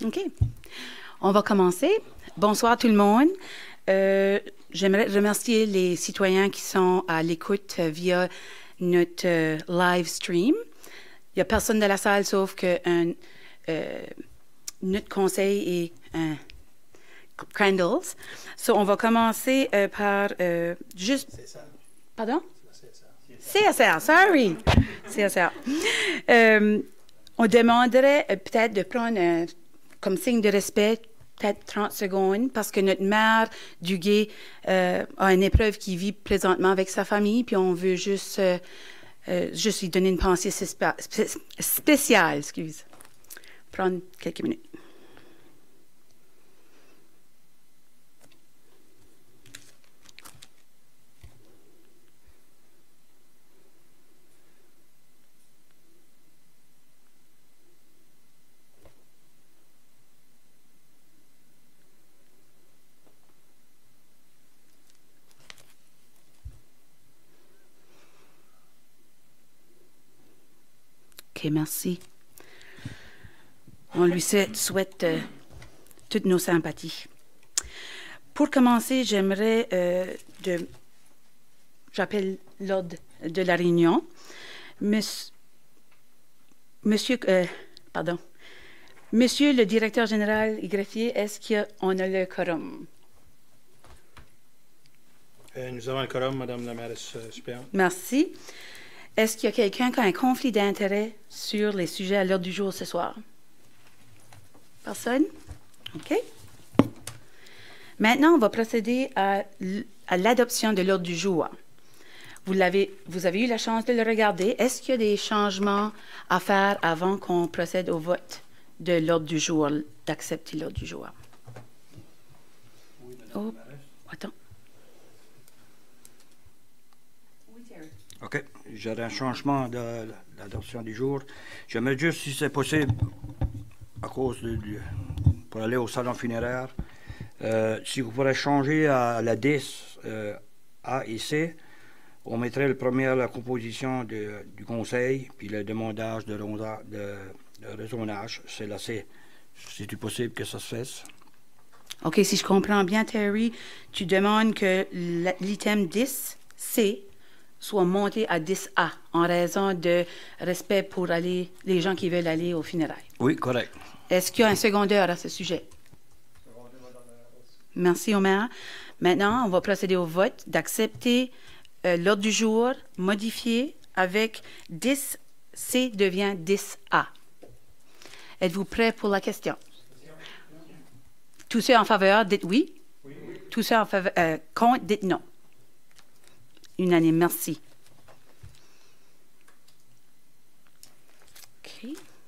OK. On va commencer. Bonsoir tout le monde. J'aimerais remercier les citoyens qui sont à l'écoute via notre live stream. Il n'y a personne dans la salle sauf que notre conseil et Crandall's. So, on va commencer par juste... CSR. Pardon? CSR, sorry. CSR. On demanderait peut-être de prendre comme signe de respect peut-être 30 secondes parce que notre maire Duguay a une épreuve qu'il vit présentement avec sa famille, puis on veut juste lui donner une pensée spéciale, excuse. Prendre quelques minutes. OK, merci. On lui souhaite toutes nos sympathies. Pour commencer, j'aimerais j'appelle l'ordre de la réunion. Monsieur le directeur général et greffier, est-ce qu'on a le quorum? Nous avons le quorum, Madame la mairesse suppléante. Merci. Est-ce qu'il y a quelqu'un qui a un conflit d'intérêt sur les sujets à l'ordre du jour ce soir? Personne? OK. Maintenant, on va procéder à l'adoption de l'ordre du jour. Vous avez eu la chance de le regarder. Est-ce qu'il y a des changements à faire avant qu'on procède au vote de l'ordre du jour, d'accepter l'ordre du jour? Oh, attends. OK. J'aurais un changement de l'adoption du jour. J'aimerais juste, si c'est possible, à cause pour aller au salon funéraire, si vous pourrez changer à la 10 A et C, on mettrait le premier la composition du conseil, puis le demandage de raisonnage, c'est la C. C'est-tu possible que ça se fasse? OK, si je comprends bien, Terry, tu demandes que l'item 10C soit monté à 10A en raison de respect pour les gens qui veulent aller au funérailles. Oui, correct. Est-ce qu'il y a un secondaire à ce sujet? Merci, Omer. Maintenant, on va procéder au vote d'accepter l'ordre du jour modifié avec 10C devient 10A. Êtes-vous prêts pour la question? Tous ceux en faveur, dites oui. Oui. Tous ceux en faveur, contre, dites non. Unanime, merci. OK.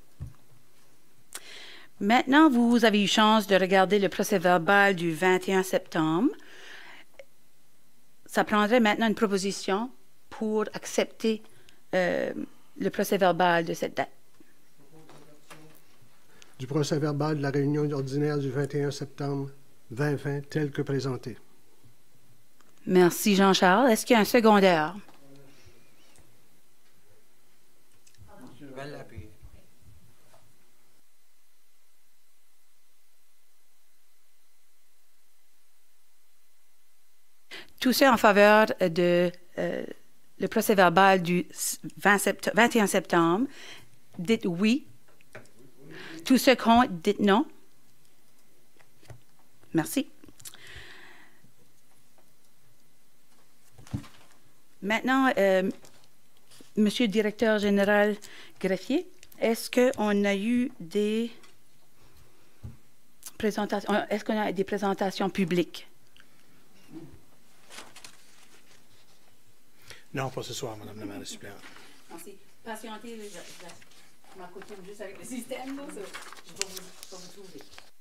Maintenant, vous avez eu chance de regarder le procès-verbal du 21 septembre. Ça prendrait maintenant une proposition pour accepter le procès-verbal de cette date. Du procès-verbal de la réunion ordinaire du 21 septembre 2020 tel que présenté. Merci, Jean-Charles. Est-ce qu'il y a un secondaire? Tous ceux en faveur de le procès-verbal du 21 septembre, dites oui. Tous ceux contre, dites non. Merci. Maintenant, Monsieur le directeur général greffier, est-ce qu'on a eu des présentations, est-ce qu'on a des présentations publiques? Non, pas ce soir, Madame la mairesse suppléante. Merci. Patientez, je m'accoutume juste avec le système, là, je vais vous trouver.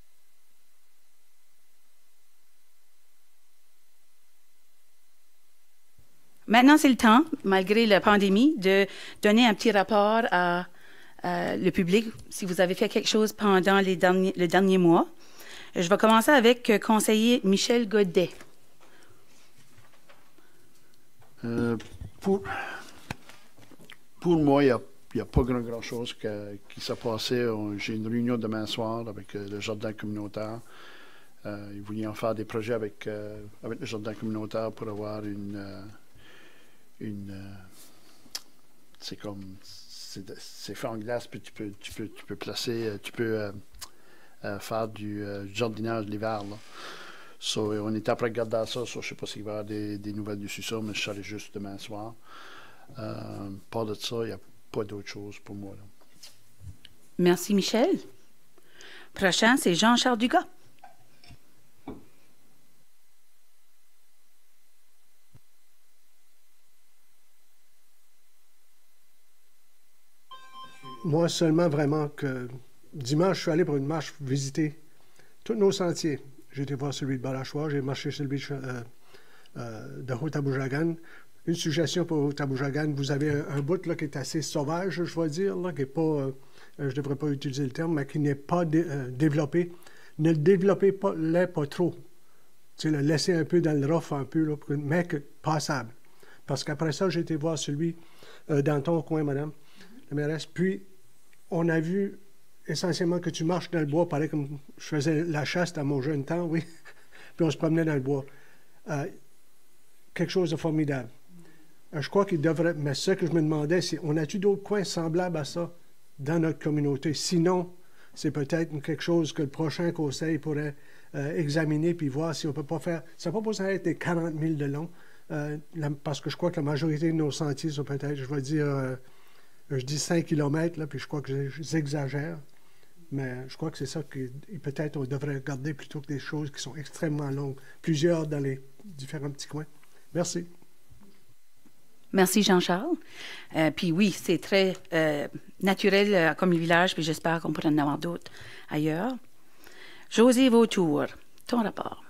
Maintenant, c'est le temps, malgré la pandémie, de donner un petit rapport à le public si vous avez fait quelque chose pendant le dernier mois. Je vais commencer avec conseiller Michel Godet. Pour moi, il il n'y a pas grand-chose qui s'est passé. J'ai une réunion demain soir avec le jardin communautaire. Ils voulaient en faire des projets avec le jardin communautaire pour avoir c'est fait en glace, puis tu peux placer, faire du jardinage l'hiver. So, on est après regarder ça. Je ne sais pas s'il va y avoir des nouvelles dessus ça, mais je serai juste demain soir. Pas de ça, il n'y a pas d'autre chose pour moi. Là. Merci, Michel. Prochain, c'est Jean-Charles Dugas. Moi, seulement vraiment que dimanche, je suis allé pour une marche visiter tous nos sentiers. J'ai été voir celui de Balachois, j'ai marché celui de Haut-Taboujagan. Une suggestion pour Haut-Taboujagan, vous avez un bout là, qui est assez sauvage, je dois dire, là, qui n'est pas, je ne devrais pas utiliser le terme, mais qui n'est pas développé. Ne le développez pas trop. Tu sais, le laisser un peu dans le rough, un peu, là, mais passable. Parce qu'après ça, j'ai été voir celui dans ton coin, madame la mairesse. Puis, on a vu essentiellement que tu marches dans le bois, pareil comme je faisais la chasse dans mon jeune temps, oui. Puis on se promenait dans le bois. Quelque chose de formidable. Je crois qu'il devrait... Mais ce que je me demandais, c'est, on a-tu d'autres coins semblables à ça dans notre communauté? Sinon, c'est peut-être quelque chose que le prochain conseil pourrait examiner puis voir si on ne peut pas faire... Ça ne va pas besoin d'être des 40 000 de long, parce que je crois que la majorité de nos sentiers sont peut-être, je vais dire... je dis 5 km, là, puis je crois que j'exagère, mais je crois que c'est ça que peut-être on devrait regarder plutôt que des choses qui sont extrêmement longues, plusieurs dans les différents petits coins. Merci. Merci, Jean-Charles. Puis oui, c'est très naturel comme le village, puis j'espère qu'on pourra en avoir d'autres ailleurs. Josée Vautour, ton rapport.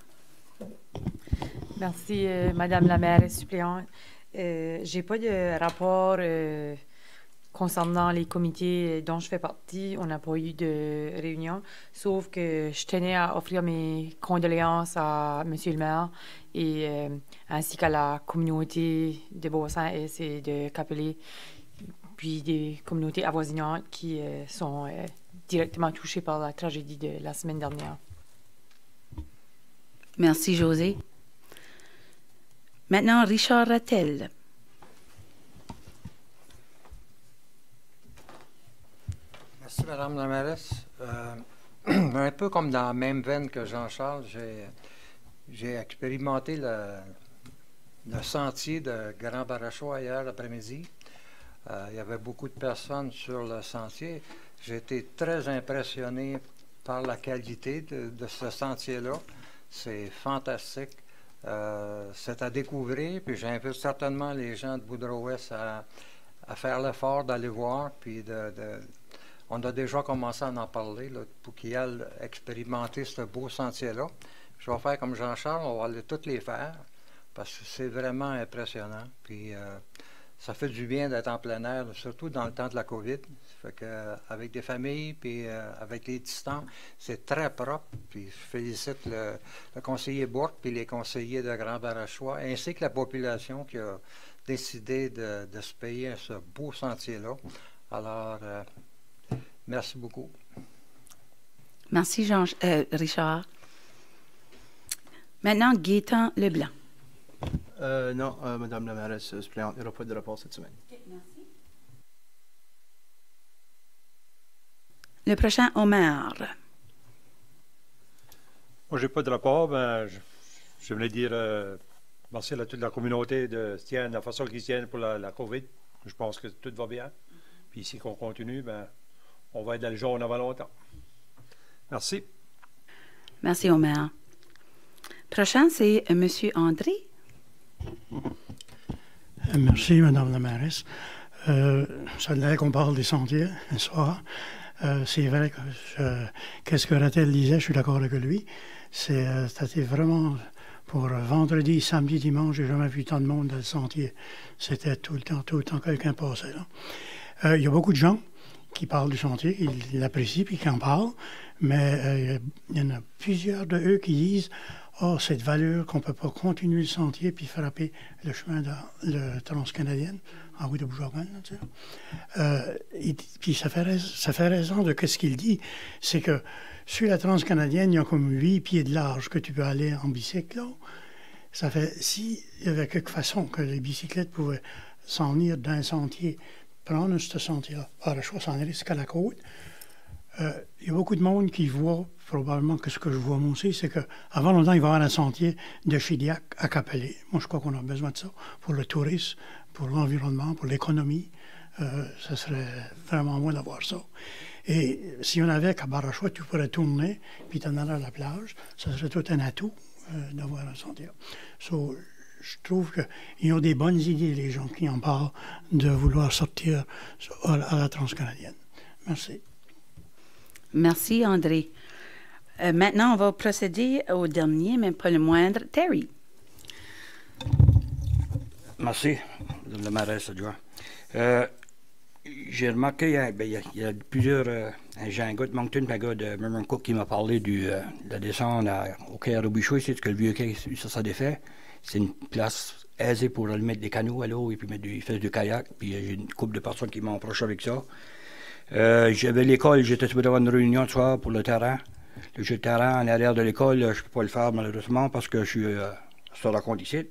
Merci, Madame la maire suppléante. J'ai pas de rapport... concernant les comités dont je fais partie, on n'a pas eu de réunion, sauf que je tenais à offrir mes condoléances à M. le maire et ainsi qu'à la communauté de Beaubassin-Est et de Capelé, puis des communautés avoisinantes qui sont directement touchées par la tragédie de la semaine dernière. Merci, José. Maintenant, Richard Rattel. Merci, Madame la mairesse. Un peu comme dans la même veine que Jean-Charles, j'ai expérimenté le sentier de Grand Barachois hier après-midi. Il y avait beaucoup de personnes sur le sentier. J'ai été très impressionné par la qualité de ce sentier-là. C'est fantastique. C'est à découvrir, puis j'invite certainement les gens de Boudreau-Ouest à faire l'effort d'aller voir, puis on a déjà commencé à en parler là, pour qu'ils aillent expérimenter ce beau sentier-là. Je vais faire comme Jean-Charles, on va aller toutes les faire parce que c'est vraiment impressionnant. Puis ça fait du bien d'être en plein air, surtout dans le temps de la COVID. Ça fait qu'avec des familles, puis avec les distances, c'est très propre. Puis je félicite le conseiller Bourque puis les conseillers de Grand Barachois, ainsi que la population qui a décidé de se payer ce beau sentier-là. Alors... merci beaucoup. Merci, Richard. Maintenant, Gaétan Leblanc. Non, Madame la mairesse suppléante, il n'y aura pas de rapport cette semaine. Okay, merci. Le prochain, Omar. Moi, je n'ai pas de rapport, mais je voulais dire merci à toute la communauté de se tienne, la façon qu'ils se tiennent pour la COVID. Je pense que tout va bien. Puis ici qu'on continue, on va être dans le jaune avant longtemps. Merci. Merci, Omer. Prochain, c'est M. André. Merci, Madame la mairesse. Ça a l'air qu'on parle des sentiers ce soir. C'est vrai que qu'est-ce que Rattel disait, je suis d'accord avec lui. C'était vraiment pour vendredi, samedi, dimanche, j'ai jamais vu tant de monde dans le sentier. C'était tout le temps quelqu'un passait là. Il y a beaucoup de gens qui parlent du sentier, ils l'apprécient puis qui en parlent, mais il y en a plusieurs de eux qui disent oh, c'est de valeur qu'on ne peut pas continuer le sentier puis frapper le chemin de le transcanadienne en route de Bougeogan. Puis ça fait raison de ce qu'il dit. C'est que sur la transcanadienne, il y a comme 8 pieds de large que tu peux aller en bicycle. Là. Ça fait, s'il y avait quelque façon que les bicyclettes pouvaient s'en venir d'un sentier, prendre ce sentier-là, par le choix, s'en aller jusqu'à la côte, il y a beaucoup de monde qui voit, probablement que ce que je vois moi aussi, c'est qu'avant longtemps, il va y avoir un sentier de Chidiac à Capelé. Moi, je crois qu'on a besoin de ça pour le tourisme, pour l'environnement, pour l'économie. Ça serait vraiment moins d'avoir ça. Et si on avait qu'à Barachois, tu pourrais tourner, puis t'en aller à la plage, ça serait tout un atout d'avoir un sentier. So, je trouve qu'ils ont des bonnes idées, les gens qui en parlent, de vouloir sortir à la transcanadienne. Merci. Merci, André. Maintenant, on va procéder au dernier, mais pas le moindre, Terry. Merci, Mme la mairesse adjointe. J'ai remarqué, il y a plusieurs... j'ai un gars de Moncton, un gars de Merriman-Cook qui m'a parlé de la descente au quai à Robichaud, c'est que le vieux quai, ça défait. C'est une place aisée pour aller mettre des canots à l'eau et puis mettre des fesses de kayak. Puis j'ai une couple de personnes qui m'ont approché avec ça. J'avais l'école, j'étais supposé avoir une réunion ce soir pour le terrain. Le jeu de terrain en arrière de l'école, je ne peux pas le faire malheureusement parce que je suis sur la compte ici.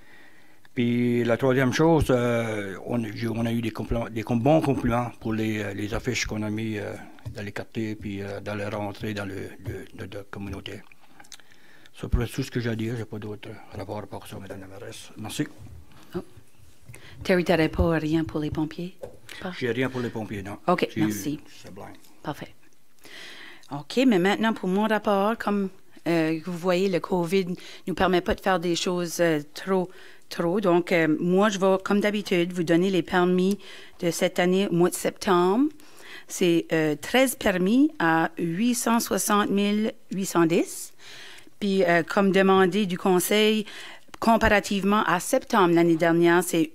Puis la troisième chose, on a eu des bons compliments pour les affiches qu'on a mis dans les quartiers puis dans les rentrées dans la communauté. C'est pour tout ce que j'ai à dire. Je n'ai pas d'autre rapport à part ça, Mme la mairesse. Merci. Oh. Terry, tu n'aurais pas rien pour les pompiers? Je n'ai rien pour les pompiers, non. OK, merci. C'est blanc. Parfait. OK, mais maintenant, pour mon rapport, comme vous voyez, le COVID ne nous permet pas de faire des choses trop. Donc, moi, je vais, comme d'habitude, vous donner les permis de cette année au mois de septembre. C'est 13 permis à 860 810. Puis, comme demandé du Conseil, comparativement à septembre l'année dernière, c'est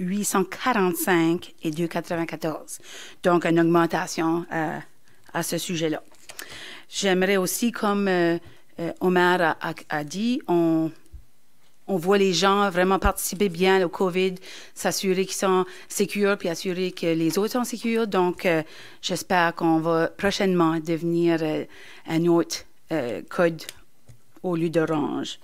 845 et 294. Donc, une augmentation à ce sujet-là. J'aimerais aussi, comme Omer a dit, on voit les gens vraiment participer bien au COVID, s'assurer qu'ils sont sécures, puis assurer que les autres sont sécures. Donc, j'espère qu'on va prochainement devenir un autre code au lieu d'orange.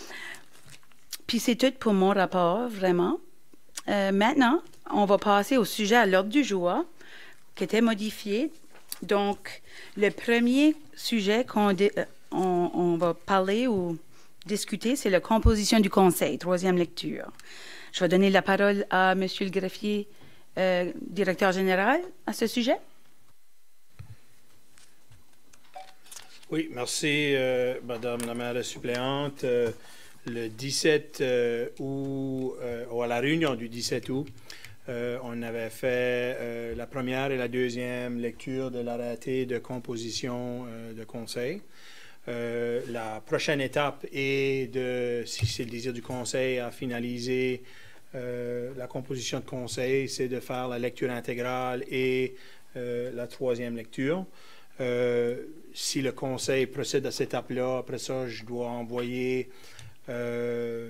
Puis c'est tout pour mon rapport, vraiment. Maintenant, on va passer au sujet à l'ordre du jour, qui était modifié. Donc, le premier sujet on va parler ou discuter, c'est la composition du conseil, troisième lecture. Je vais donner la parole à M. le greffier, directeur général, à ce sujet. Oui, merci, Madame la mairesse suppléante. Le 17 août, ou à la réunion du 17 août, on avait fait la première et la deuxième lecture de l'arrêté de composition de conseil. La prochaine étape est de, si c'est le désir du conseil, à finaliser la composition de conseil, c'est de faire la lecture intégrale et la troisième lecture. Si le conseil procède à cette étape-là, après ça, je dois envoyer, je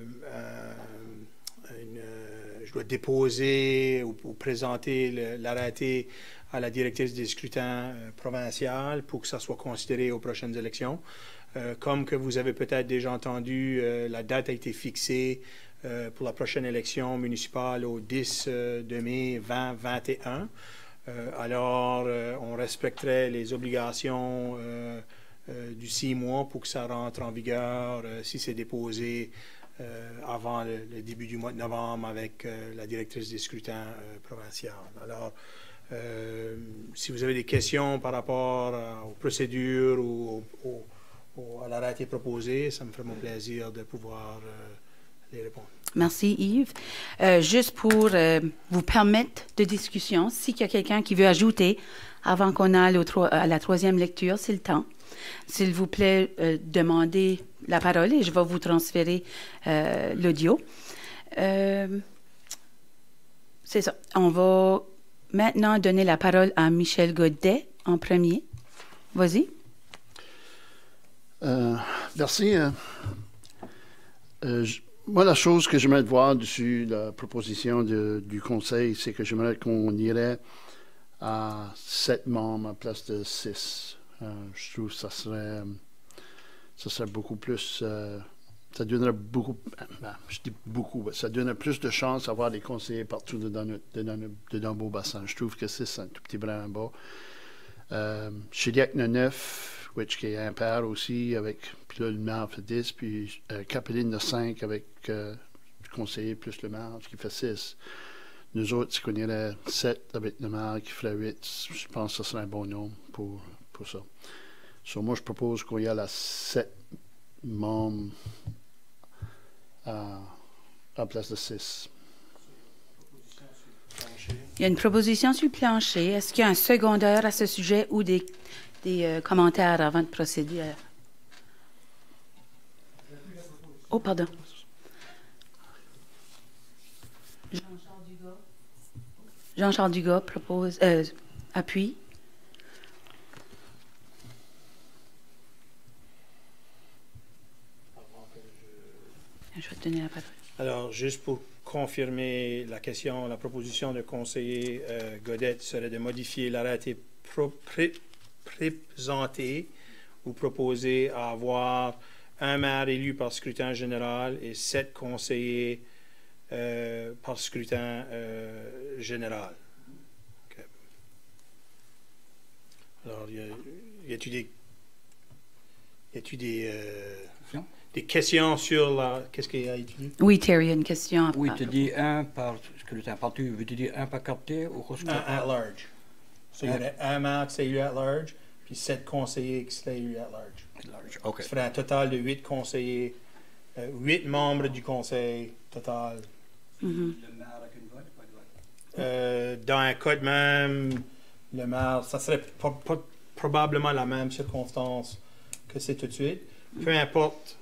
dois déposer ou présenter l'arrêté à la directrice des scrutins provinciales pour que ça soit considéré aux prochaines élections. Comme que vous avez peut-être déjà entendu, la date a été fixée pour la prochaine élection municipale au 10 de mai 2021. Alors, on respecterait les obligations du 6 mois pour que ça rentre en vigueur si c'est déposé avant le début du mois de novembre avec la directrice des scrutins provinciales. Alors, si vous avez des questions par rapport aux procédures ou à l'arrêté proposé, ça me ferait mon plaisir de pouvoir les répondre. Merci, Yves. Juste pour vous permettre de discussion, s'il y a quelqu'un qui veut ajouter avant qu'on aille à la troisième lecture, c'est le temps. S'il vous plaît, demandez la parole et je vais vous transférer l'audio. C'est ça. On va maintenant donner la parole à Michel Godet en premier. Vas-y. Merci. Moi, la chose que j'aimerais voir dessus la proposition du Conseil, c'est que j'aimerais qu'on irait à 7 membres à place de 6. Je trouve que ça serait beaucoup plus... ça donnerait beaucoup... je dis beaucoup, ça donnerait plus de chances d'avoir des conseillers partout dans le Beau-Bassin. Je trouve que 6, c'est un tout petit brin en bas. Chiliac 9, qui est impair aussi, puis là, le maire fait 10, puis Capeline de 5 avec le conseiller plus le maire, ce qui fait 6. Nous autres, si on irait 7 avec le maire qui ferait 8, je pense que ce serait un bon nombre pour ça. Moi, je propose qu'on y aille à 7 membres à place de 6. Il y a une proposition sur le plancher. Est-ce qu'il y a un secondaire à ce sujet ou des commentaires avant de procéder à... Oh, pardon. Jean-Charles Dugas propose... appuie. Je vais te donner la parole. Alors, juste pour confirmer la question, la proposition de conseiller Godette serait de modifier l'arrêté présenté ou proposé à avoir un maire élu par scrutin général et 7 conseillers par scrutin général. Okay. Alors, y a-t-il des questions sur la... Qu'est-ce qu'il y a étudié? Oui, Terry, une question. Oui, tu dis un par scrutin. Veux-tu dire un par quartier ou un at large. So, il y aurait un maire qui serait élu at large, puis 7 conseillers qui seraient élus at large. OK. Ça ferait un total de 8 conseillers, 8 membres du conseil total. Mm-hmm. Le maire avec une vote, pas de vote? Dans un cas de même, le maire, ça serait probablement la même circonstance que c'est tout de suite. Peu importe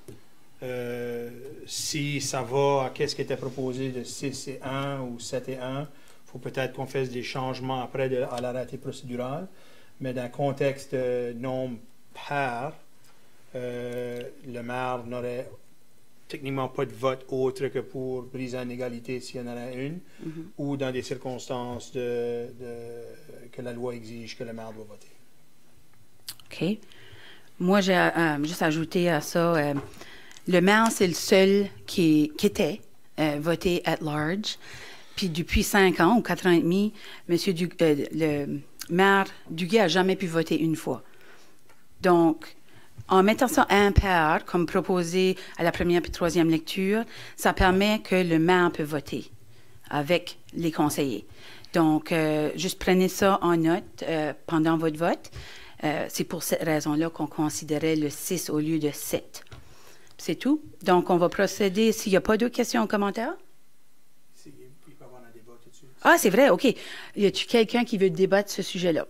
si ça va à qu'est-ce qui était proposé de 6 et 1 ou 7 et 1, il faut peut-être qu'on fasse des changements après à l'arrêté procédural. Mais dans le contexte nombre pair, le maire n'aurait techniquement pas de vote autre que pour briser une égalité s'il y en aurait une, ou dans des circonstances que la loi exige que le maire doit voter. OK. Moi, j'ai juste ajouté à ça, le maire, c'est le seul qui était voté at large. Puis depuis 5 ans ou 4 ans et demi, le maire Duguay n'a jamais pu voter une fois. Donc, en mettant ça impair, comme proposé à la première et troisième lecture, ça permet que le maire peut voter avec les conseillers. Donc, juste prenez ça en note pendant votre vote. C'est pour cette raison-là qu'on considérait le 6 au lieu de 7. C'est tout. Donc, on va procéder. S'il n'y a pas d'autres questions ou commentaires? Il peut y avoir un débat tout de suite. Ah, c'est vrai, OK. Y a-t-il quelqu'un qui veut débattre ce sujet-là?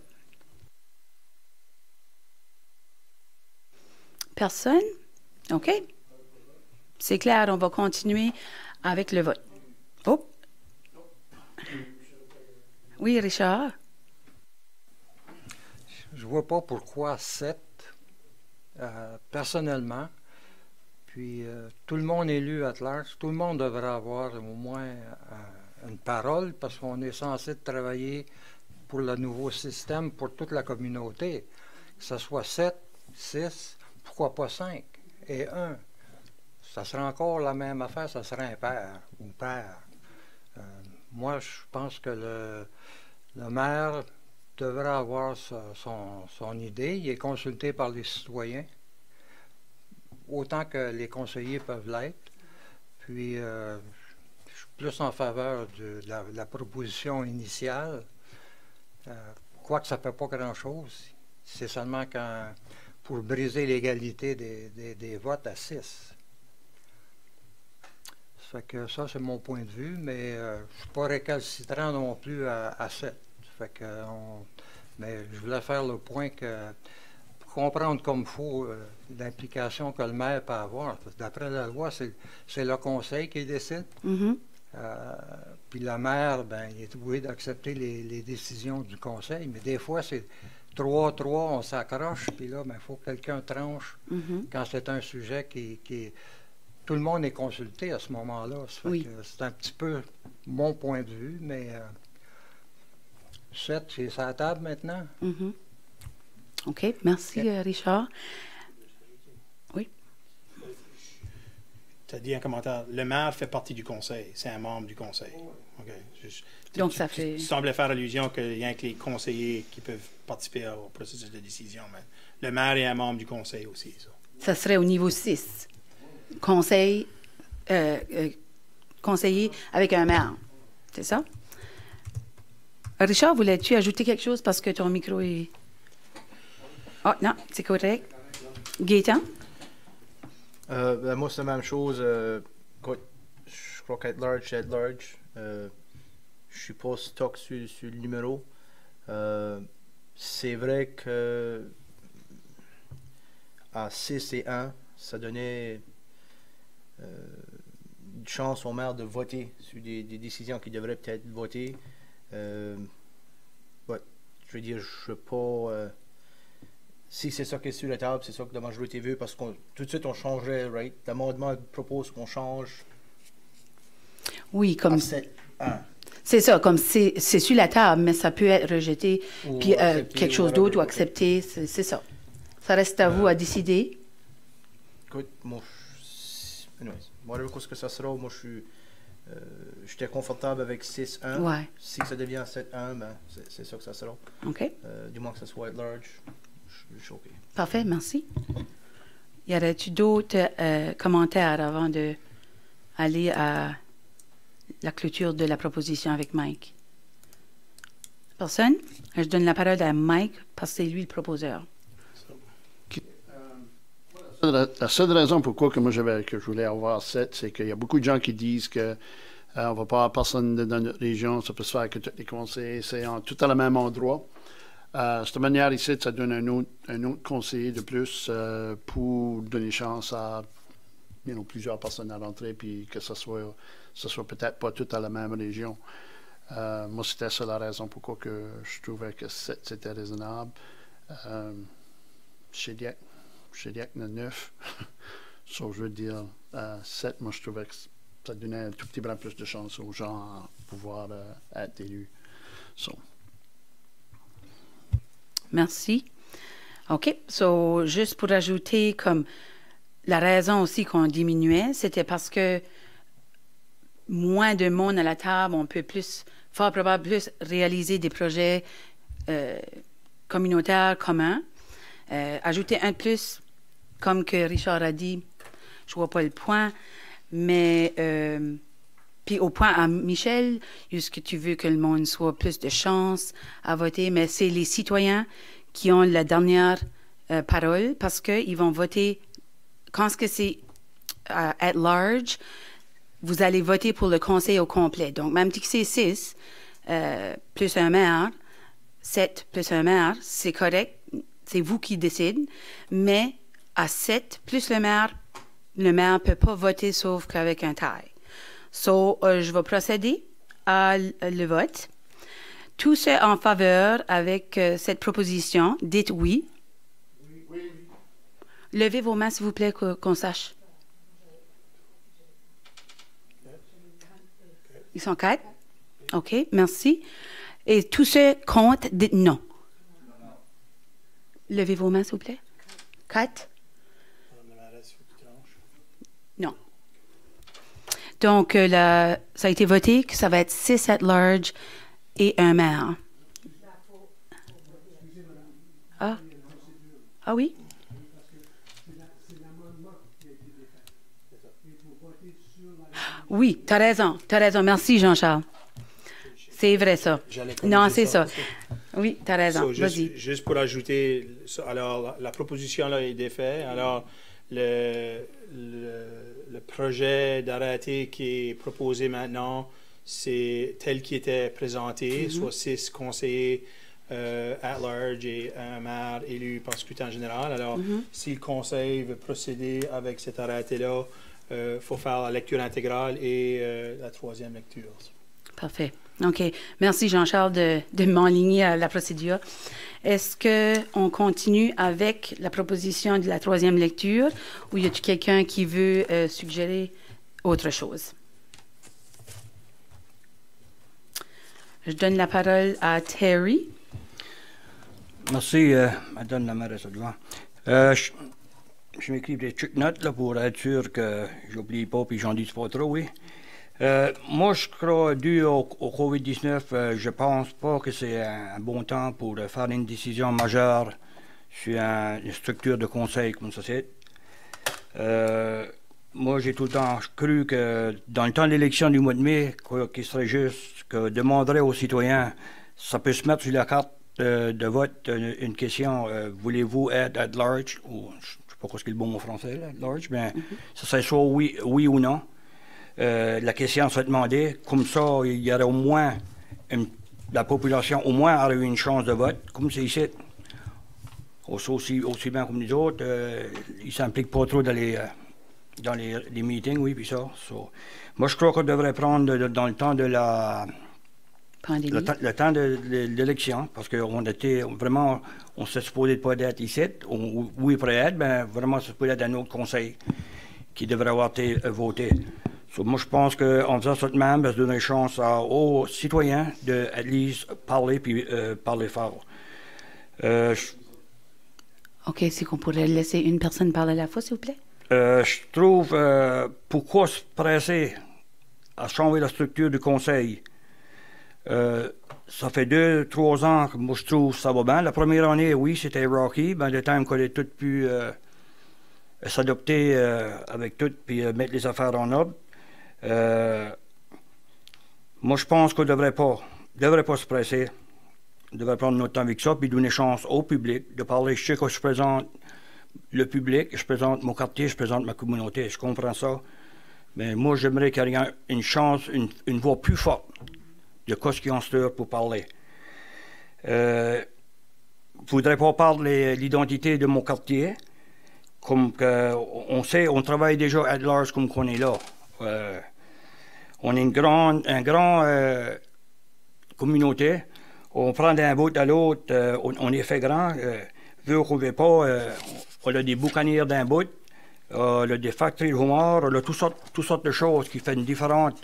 Personne? OK. C'est clair, on va continuer avec le vote. Oh! Oui, Richard? Je vois pas pourquoi 7, personnellement. Puis tout le monde est élu à large. Tout le monde devrait avoir au moins une parole parce qu'on est censé travailler pour le nouveau système pour toute la communauté. Que ce soit 7, 6, pourquoi pas 5 et 1. Ça serait encore la même affaire, ça serait impair ou pair. Moi, je pense que le maire devrait avoir son idée. Il est consulté par les citoyens, autant que les conseillers peuvent l'être. Puis, je suis plus en faveur de la proposition initiale, quoique ça ne fait pas grand-chose. C'est seulement pour briser l'égalité des votes à 6. Ça fait que ça, c'est mon point de vue, mais je ne suis pas récalcitrant non plus à 7. Fait que mais je voulais faire le point pour comprendre comme il faut l'implication que le maire peut avoir. D'après la loi, c'est le conseil qui décide. Puis le maire, il est obligé d'accepter les décisions du conseil. Mais des fois, c'est 3-3, on s'accroche, puis là, il faut que quelqu'un tranche quand c'est un sujet qui... Tout le monde est consulté à ce moment-là. C'est un petit peu mon point de vue, mais 7, c'est sur la table maintenant. OK. Merci, Richard. Oui. Tu as dit un commentaire. Le maire fait partie du conseil. C'est un membre du conseil. OK. Donc, ça fait... Tu semblais faire allusion qu'il y a que les conseillers qui peuvent participer au processus de décision. Mais le maire est un membre du conseil aussi. Ça serait au niveau 6. Conseiller avec un maire. C'est ça? Richard, voulais-tu ajouter quelque chose parce que ton micro est... Ah, non, c'est correct. Gaétan? Moi, c'est la même chose. Je crois qu'être large, c'est être large. Je suis pas stock sur le numéro. C'est vrai que à 6 et 1, ça donnait une chance au maire de voter sur des décisions qu'il devrait peut-être voter. Je veux dire, je ne sais pas... si c'est ça qui est sur la table, c'est ça que la majorité veut, parce que tout de suite, on changerait, right? L'amendement propose qu'on change... Oui, comme... 7-1. C'est ça, comme c'est sur la table, mais ça peut être rejeté, puis quelque chose d'autre ou accepté, c'est ça. Ça reste à vous à décider. Écoute, moi, ce que ça sera, moi, j'étais confortable avec 6-1. Ouais. Si ça devient 7-1, ben, c'est ça que ça sera. OK. Du moins que ça soit large, je suis OK. Parfait, merci. Y aurait-tu d'autres commentaires avant d'aller à la clôture de la proposition avec Mike? Personne? Je donne la parole à Mike parce que c'est lui le proposeur. La seule raison pourquoi que je voulais avoir 7, c'est qu'il y a beaucoup de gens qui disent que on ne va pas avoir personne dans notre région, ça peut se faire que tous les conseillers, c'est tout à le même endroit. Cette manière ici, ça donne un autre conseiller de plus pour donner chance à plusieurs personnes à rentrer, puis que ce soit peut-être pas tout à la même région. Moi, c'était ça la raison pourquoi que je trouvais que 7, c'était raisonnable. Chez Dieppe, il y en a 9. So, je veux dire, 7, moi, je trouvais que ça donnait un tout petit peu plus de chance aux gens à pouvoir être élus. So. Merci. OK. So, juste pour ajouter, comme la raison aussi qu'on diminuait, c'était parce que moins de monde à la table, on peut fort probablement plus réaliser des projets communautaires communs. Ajouter un de plus, comme que Richard a dit, je vois pas le point, mais puis au point à Michel, est-ce que tu veux que le monde soit plus de chance à voter, mais c'est les citoyens qui ont la dernière parole parce qu'ils vont voter quand c'est at large, vous allez voter pour le conseil au complet. Donc, même si c'est 6 plus un maire, 7 plus un maire, c'est correct, c'est vous qui décidez, mais à 7 plus le maire ne peut pas voter sauf qu'avec un tie. So, je vais procéder à le vote. Tous ceux en faveur avec cette proposition, dites oui. Oui. Levez vos mains, s'il vous plaît, qu'on sache. Ils sont 4? OK, merci. Et tous ceux contre, dites non. Levez vos mains, s'il vous plaît. 4? Non. Donc, ça a été voté que ça va être 6 at large et un maire. Ah oui? Oui, tu as raison. Merci, Jean-Charles. C'est vrai, ça. Non, c'est ça. Oui, tu as raison. Vas-y. Juste pour ajouter, alors, la proposition là est défaite. Alors, le projet d'arrêté qui est proposé maintenant, c'est tel qu'il était présenté, soit 6 conseillers at large et un maire élu par scrutin général. Alors, si le conseil veut procéder avec cet arrêté-là, il faut faire la lecture intégrale et la 3e lecture. Parfait. OK. Merci, Jean-Charles, de m'enligner à la procédure. Est-ce qu'on continue avec la proposition de la troisième lecture ou y a-t-il quelqu'un qui veut suggérer autre chose? Je donne la parole à Terry. Merci, Madame la mairesse adjointe. Je m'écris des petites notes là, pour être sûr que j'oublie pas puis j'en dis pas trop, oui. Moi, je crois, dû au COVID-19, je pense pas que c'est un bon temps pour faire une décision majeure sur une structure de conseil comme ça c'est. Moi, j'ai tout le temps cru que dans le temps de l'élection du mois de mai, qu'il serait juste que demanderait aux citoyens, ça peut se mettre sur la carte de vote une question, voulez-vous être at large, ou je sais pas quoi c'est le bon mot français, là, at large, mais ça serait soit oui ou non. La question serait demandée, comme ça, il y aurait au moins, la population au moins aurait eu une chance de vote, comme c'est ici. Aussi bien comme les autres, ils ne s'impliquent pas trop dans les meetings, oui, puis ça. Moi, je crois qu'on devrait prendre dans le temps de le temps de l'élection, parce qu'on était vraiment, on s'est supposé pas d'être ici, oui, prêt à être, mais vraiment, c'est supposé être un autre conseil qui devrait avoir été voté. Moi, je pense qu'en faisant ça de même, ça donne une chance aux citoyens de, at least, parler, puis parler fort. OK, c'est qu'on pourrait laisser une personne parler à la fois, s'il vous plaît? Je trouve, pourquoi se presser à changer la structure du conseil? Ça fait 2-3 ans que moi, je trouve ça va bien. La première année, oui, c'était rocky. Ben, le temps qu'on a tout pu s'adopter avec tout, puis mettre les affaires en ordre. Moi, je pense qu'on ne devrait pas se presser. On devrait prendre notre temps avec ça, puis donner chance au public de parler. Je sais que je présente le public, je présente mon quartier, je présente ma communauté. Je comprends ça. Mais moi, j'aimerais qu'il y ait une chance, une voix plus forte de quoi ce qui en sort pour parler. Je ne voudrais pas parler de l'identité de mon quartier, comme on sait, on travaille déjà à large comme qu'on est là. On est une grande communauté. On prend d'un bout à l'autre, on est fait grand. Veut qu'on veut pas, on a des boucanières d'un bout, on a des factories de homard, on a toutes sortes de choses qui fait pas une différente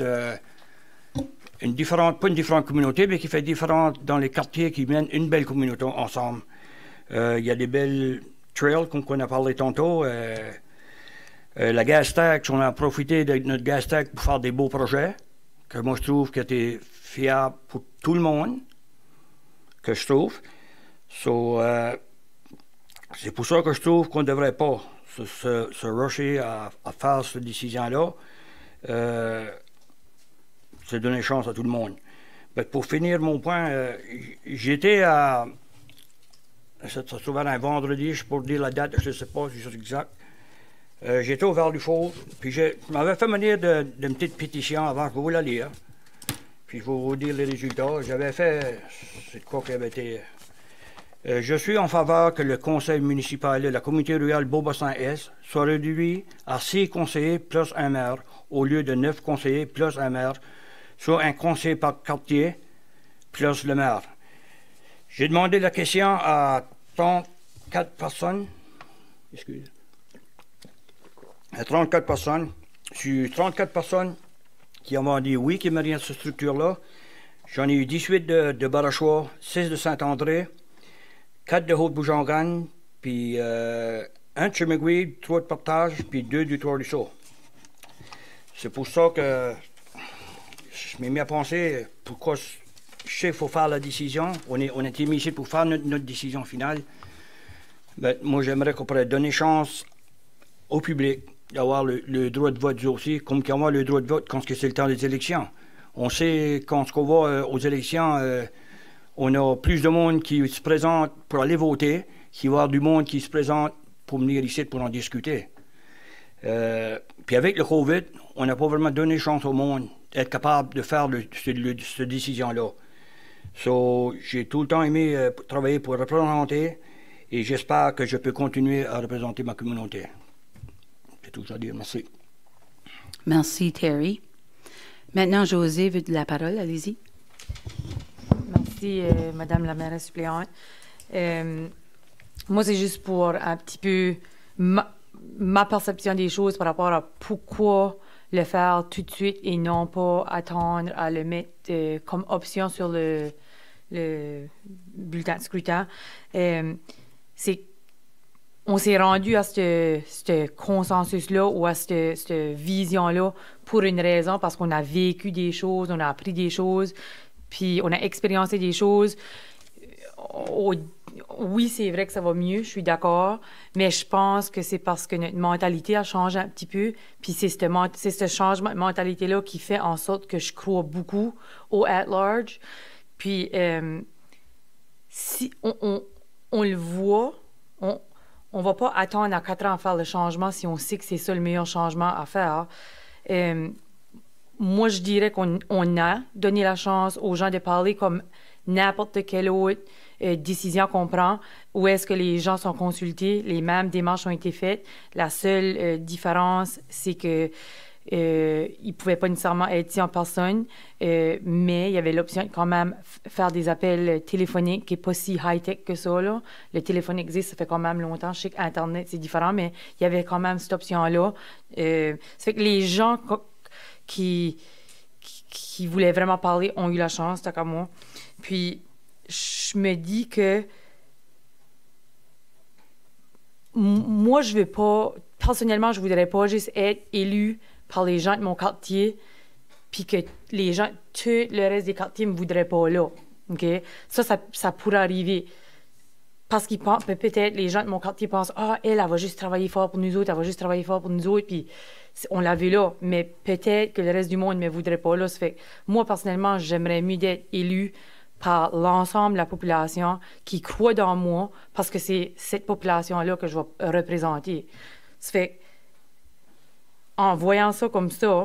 communauté, mais qui fait différente dans les quartiers qui mènent une belle communauté ensemble. Il y a des belles trails, comme on a parlé tantôt. La gas tax, on a profité de notre gas tax pour faire des beaux projets, que moi je trouve que c'est fiable pour tout le monde, que je trouve. C'est pour ça que je trouve qu'on ne devrait pas se rusher à faire cette décision-là. C'est donner chance à tout le monde. Mais pour finir mon point, j'étais à... C'est souvent un vendredi, je peux dire la date, je ne sais pas si c'est exact. J'étais au Val-du-Fort, puis je m'avais fait mener d'une petite pétition avant, je vais vous la lire. Puis je vais vous dire les résultats. J'avais fait... C'est quoi qui avait été... je suis en faveur que le conseil municipal de la communauté rurale Beaubassin-Est soit réduit à 6 conseillers plus un maire, au lieu de 9 conseillers plus un maire, soit un conseiller par quartier plus le maire. J'ai demandé la question à 34 personnes. Excusez. À 34 personnes. Sur 34 personnes qui m'ont dit oui, qui m'ont rien de cette structure-là, j'en ai eu 18 de Barachois, 6 de Saint-André, 4 de Haute-Boujongaine, puis 1 de Chemegui, 3 de Partage, puis 2 du Trois-Ruisseaux. C'est pour ça que je m'ai mis à penser pourquoi je sais qu'il faut faire la décision. On est mis ici pour faire notre décision finale. Mais moi, j'aimerais qu'on pourrait donner chance au public d'avoir le droit de vote aussi, comme qu'il y a le droit de vote quand c'est le temps des élections. On sait quand on va aux élections, on a plus de monde qui se présente pour aller voter qu'il va y avoir du monde qui se présente pour venir ici pour en discuter. Puis avec le COVID, on n'a pas vraiment donné chance au monde d'être capable de faire cette décision-là. J'ai tout le temps aimé travailler pour représenter et j'espère que je peux continuer à représenter ma communauté. C'est tout ce que je veux dire. Merci. Merci, Terry. Maintenant, José veut de la parole. Allez-y. Merci, Madame la mairesse suppléante. Moi, c'est juste pour un petit peu ma perception des choses par rapport à pourquoi le faire tout de suite et non pas attendre à le mettre comme option sur le bulletin de scrutin. On s'est rendu à ce consensus-là ou à cette vision-là pour une raison, parce qu'on a vécu des choses, on a appris des choses, puis on a expérimenté des choses. Oui, c'est vrai que ça va mieux, je suis d'accord, mais je pense que c'est parce que notre mentalité a changé un petit peu, puis c'est ce changement de mentalité-là qui fait en sorte que je crois beaucoup au at-large. Puis, si on le voit, on va pas attendre à 4 ans à faire le changement si on sait que c'est ça le meilleur changement à faire. Moi, je dirais qu'on a donné la chance aux gens de parler comme n'importe quelle autre décision qu'on prend, où est-ce que les gens sont consultés, les mêmes démarches ont été faites. La seule différence, c'est que ils ne pouvaient pas nécessairement être ici en personne, mais il y avait l'option de quand même faire des appels téléphoniques, qui n'est pas si high-tech que ça, là. Le téléphone existe, ça fait quand même longtemps. Je sais qu'Internet, c'est différent, mais il y avait quand même cette option-là. Ça fait que les gens qui voulaient vraiment parler ont eu la chance, tant qu'à moi. Puis, je me dis que moi, je veux pas... Personnellement, je voudrais pas juste être élu par les gens de mon quartier, puis que les gens, tout le reste des quartiers me voudraient pas là. OK? Ça pourrait arriver. Parce qu'ils pensent, peut-être les gens de mon quartier pensent, elle va juste travailler fort pour nous autres, elle va juste travailler fort pour nous autres, puis on l'a vu là. Mais peut-être que le reste du monde ne me voudrait pas là. Ça fait que moi, personnellement, j'aimerais mieux d'être élu par l'ensemble de la population qui croit dans moi, parce que c'est cette population-là que je vais représenter. Ça fait en voyant ça comme ça,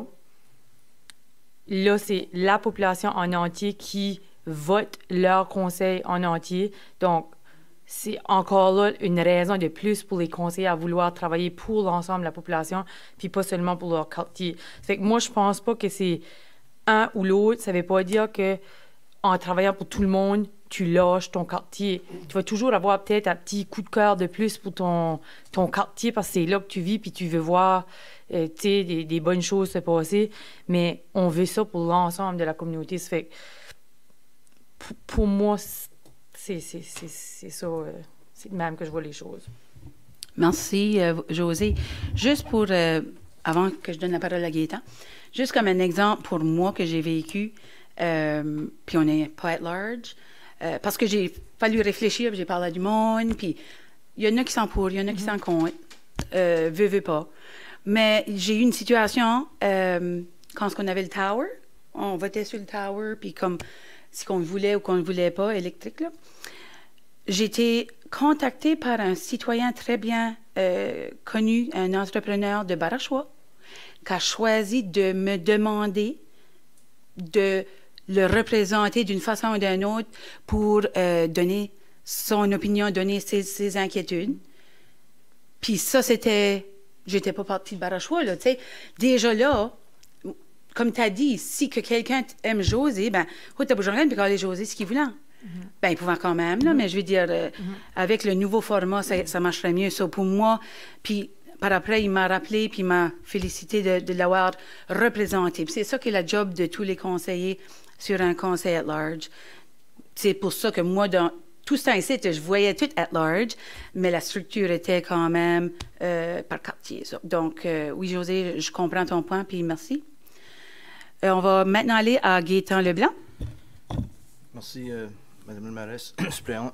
là, c'est la population en entier qui vote leur conseil en entier. Donc, c'est encore là une raison de plus pour les conseillers à vouloir travailler pour l'ensemble de la population, puis pas seulement pour leur quartier. Ça fait que moi, je pense pas que c'est un ou l'autre. Ça veut pas dire que en travaillant pour tout le monde, tu lâches ton quartier. Tu vas toujours avoir peut-être un petit coup de cœur de plus pour ton quartier, parce que c'est là que tu vis, puis tu veux voir des bonnes choses se passer. Mais on veut ça pour l'ensemble de la communauté. Ça fait que pour moi, c'est ça. C'est de même que je vois les choses. Merci, José. Juste pour, avant que je donne la parole à Gaétan, juste comme un exemple pour moi que j'ai vécu, puis on n'est pas at large, parce que j'ai fallu réfléchir, puis j'ai parlé à du monde, puis il y en a qui sont pour, il y en a qui sont contre, veut pas. Mais j'ai eu une situation, quand on avait le tower, on votait sur le tower, puis comme si qu'on le voulait ou qu'on ne le voulait pas, électrique, là. J'ai été contactée par un citoyen très bien connu, un entrepreneur de Barachois, qui a choisi de me demander de le représenter d'une façon ou d'une autre pour donner son opinion, donner ses inquiétudes. Puis ça, c'était... J'étais pas partie de Barachois, là, tu sais. Déjà là, comme tu as dit, si que quelqu'un aime José, ben, t'as beau puis regarder José ce qu'il voulait. Ben, il pouvait quand même, là, mais je veux dire, avec le nouveau format, ça marcherait mieux. Ça, pour moi, puis par après, il m'a rappelé, puis il m'a félicité de l'avoir représenté. Puis c'est ça qui est la job de tous les conseillers sur un conseil at large. C'est pour ça que moi, dans tout ce temps ici, je voyais tout at large, mais la structure était quand même par quartier. Ça. Donc, oui, José, je comprends ton point, puis merci. On va maintenant aller à Gaétan Leblanc. Merci, Madame la mairesse suppléante.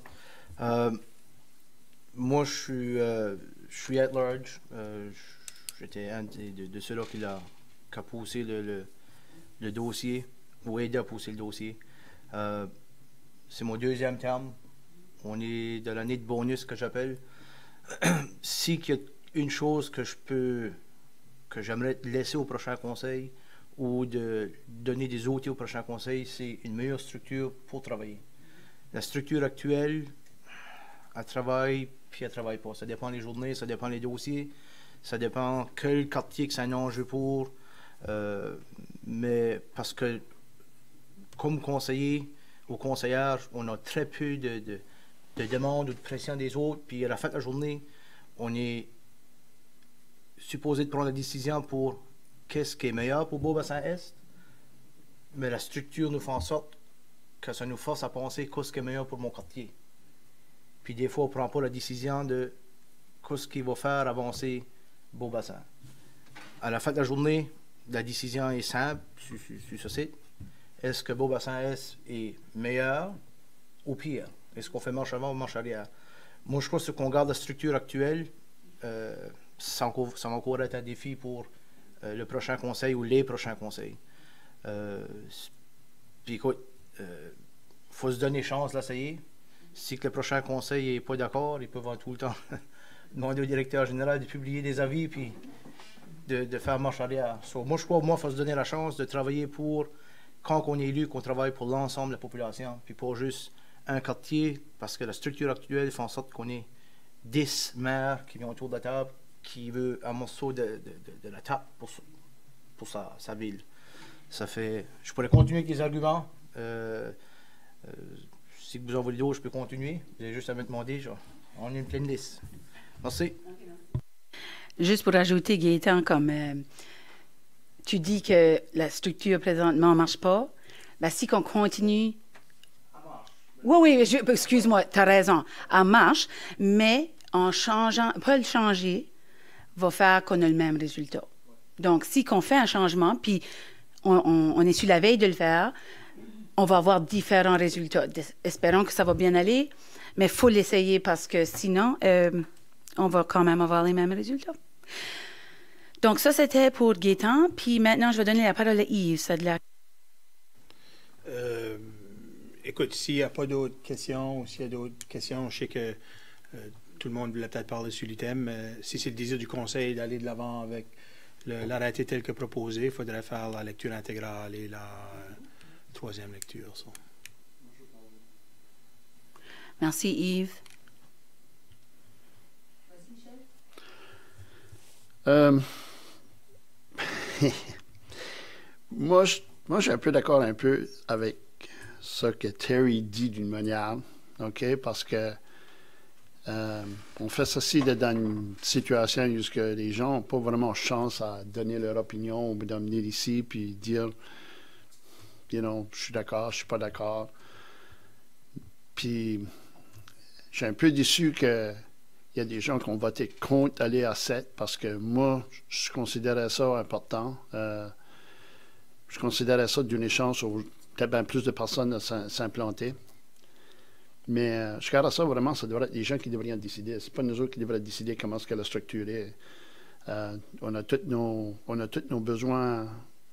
Moi, je suis at large. J'étais un de ceux-là qui a poussé le dossier, ou aidé à pousser le dossier. C'est mon deuxième terme. On est de l'année de bonus, que j'appelle. Si qu'il y a une chose que j'aimerais laisser au prochain conseil, ou de donner des outils au prochain conseil, c'est une meilleure structure pour travailler. La structure actuelle, elle travaille, puis elle travaille pas. Ça dépend des journées, ça dépend des dossiers, ça dépend quel quartier que c'est un enjeu pour. Mais parce que, comme conseiller ou conseillère, on a très peu de demandes ou de pression des autres. Puis à la fin de la journée, on est supposé de prendre la décision pour qu'est-ce qui est meilleur pour Beau-Bassin-Est. Mais la structure nous fait en sorte que ça nous force à penser qu'est-ce qui est meilleur pour mon quartier. Puis des fois, on ne prend pas la décision de qu'est-ce qui va faire avancer Beau-Bassin. À la fin de la journée, la décision est simple sur ce site. Est-ce que Beau-Bassin-Est est meilleur ou pire? Est-ce qu'on fait marche avant ou marche arrière? Moi, je crois que qu'on garde la structure actuelle, ça va encore être un défi pour le prochain conseil ou les prochains conseils. Puis écoute, faut se donner chance d'essayer. Si que le prochain conseil n'est pas d'accord, ils peuvent tout le temps demander au directeur général de publier des avis puis de faire marche arrière. Moi, je crois qu'il faut se donner la chance de travailler pour, quand on est élu, qu'on travaille pour l'ensemble de la population, puis pas juste un quartier, parce que la structure actuelle fait en sorte qu'on ait 10 maires qui viennent autour de la table, qui veut un morceau de la table pour sa ville. Ça fait... Je pourrais continuer avec les arguments. Si vous en voulez d'autres, je peux continuer. Vous avez juste à me demander. On a une pleine liste. Merci. Juste pour ajouter, Gaétan, comme tu dis que la structure présentement ne marche pas, ben, si qu'on continue... Oui, excuse-moi, tu as raison. Elle marche, mais en changeant, pas le changer, va faire qu'on a le même résultat. Donc, si qu'on fait un changement, puis on est sur la veille de le faire, on va avoir différents résultats. Espérons que ça va bien aller, mais il faut l'essayer parce que sinon, on va quand même avoir les mêmes résultats. Donc, ça, c'était pour Gaétan. Puis maintenant, je vais donner la parole à Yves. Ça de la... Écoute, s'il n'y a pas d'autres questions, ou s'il y a d'autres questions, je sais que tout le monde voulait peut-être parler sur l'item. Si c'est le désir du conseil d'aller de l'avant avec l'arrêté tel que proposé, il faudrait faire la lecture intégrale et la troisième lecture. Ça. Merci, Yves. Moi, je suis un peu d'accord avec ce que Terry dit d'une manière, OK? Parce que on fait ceci dans une situation où les gens n'ont pas vraiment chance à donner leur opinion ou de venir ici puis dire, je suis d'accord, je suis pas d'accord. Puis, je suis un peu déçu qu'il y a des gens qui ont voté contre aller à 7 parce que moi, je considérais ça important. Je considérais ça d'une chance aux peut-être bien plus de personnes de s'implanter. Mais je regarde ça vraiment, ça devrait être les gens qui devraient décider. Ce n'est pas nous autres qui devraient décider comment est-ce que la structure est. On a tous nos besoins.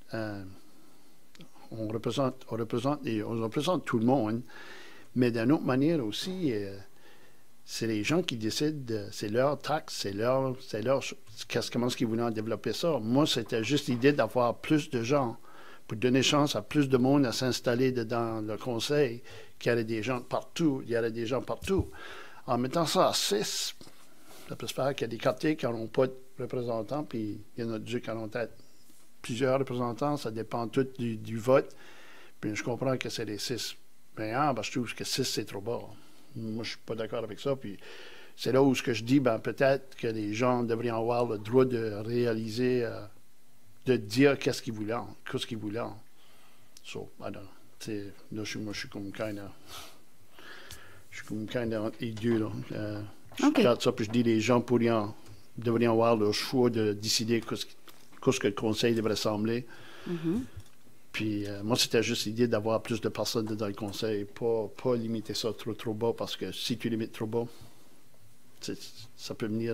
On représente tout le monde. Mais d'une autre manière aussi, c'est les gens qui décident, c'est leur taxe, comment est-ce qu'ils voulaient développer ça. Moi, c'était juste l'idée d'avoir plus de gens pour donner chance à plus de monde à s'installer dans le conseil, qu'il y aurait des gens partout. En mettant ça à 6, ça peut se faire qu'il y a des quartiers qui n'auront pas de représentants, puis il y en a deux qui auront peut-être plusieurs représentants, ça dépend tout du vote. Puis je comprends que c'est les 6 meilleurs, parce que je trouve que 6, c'est trop bas. Moi, je suis pas d'accord avec ça, puis c'est là où je dis, peut-être que les gens devraient avoir le droit de réaliser... de dire qu'est-ce qu'ils voulaient. So, I don't know. Là, je suis comme kind of entre les deux, là. Je regarde ça, puis je dis les gens devraient avoir le choix de décider qu'est-ce que le conseil devrait sembler. Mm-hmm. Puis moi, c'était juste l'idée d'avoir plus de personnes dans le conseil, pas limiter ça trop bas, parce que si tu limites trop bas, ça peut venir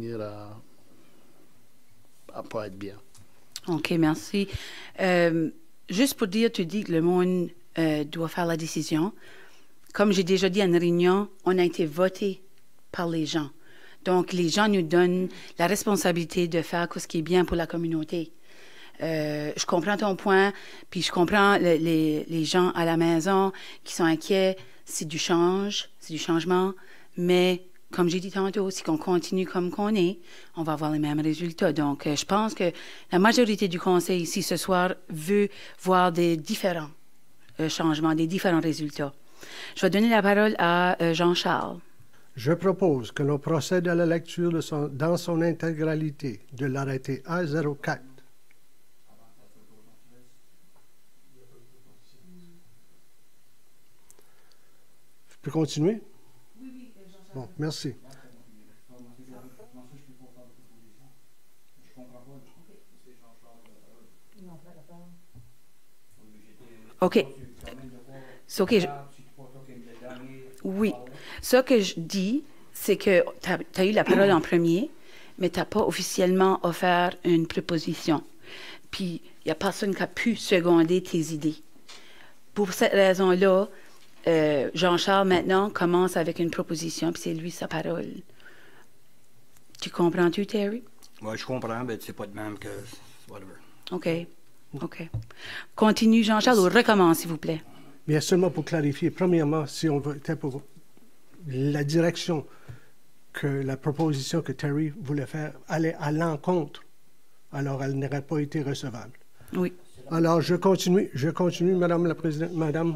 à pas être bien. OK, merci. Juste pour dire, tu dis que le monde doit faire la décision. Comme j'ai déjà dit à une réunion, on a été voté par les gens. Donc, les gens nous donnent la responsabilité de faire ce qui est bien pour la communauté. Je comprends ton point, puis je comprends les gens à la maison qui sont inquiets. C'est du changement, mais comme j'ai dit tantôt, si on continue comme qu'on est, on va avoir les mêmes résultats. Donc, je pense que la majorité du conseil ici ce soir veut voir des différents changements, des différents résultats. Je vais donner la parole à Jean-Charles. Je propose que l'on procède à la lecture dans son intégralité de l'arrêté A04. Je peux continuer? Oui, Jean-Charles. Bon, merci. OK. Oui. Ce que je dis, c'est que tu as eu la parole en premier, mais tu n'as pas officiellement offert une proposition. Puis, il n'y a personne qui a pu seconder tes idées. Pour cette raison-là, Jean-Charles, maintenant, commence avec une proposition, puis c'est lui sa parole. Tu comprends-tu, Terry? Oui, je comprends, mais c'est pas de même que... whatever. OK. OK. Continue, Jean-Charles, ou recommence, s'il vous plaît. Bien, seulement pour clarifier, premièrement, si on veut, pour la direction que la proposition que Terry voulait faire allait à l'encontre, alors elle n'aurait pas été recevable. Oui. Alors, je continue, Madame la Présidente, Madame.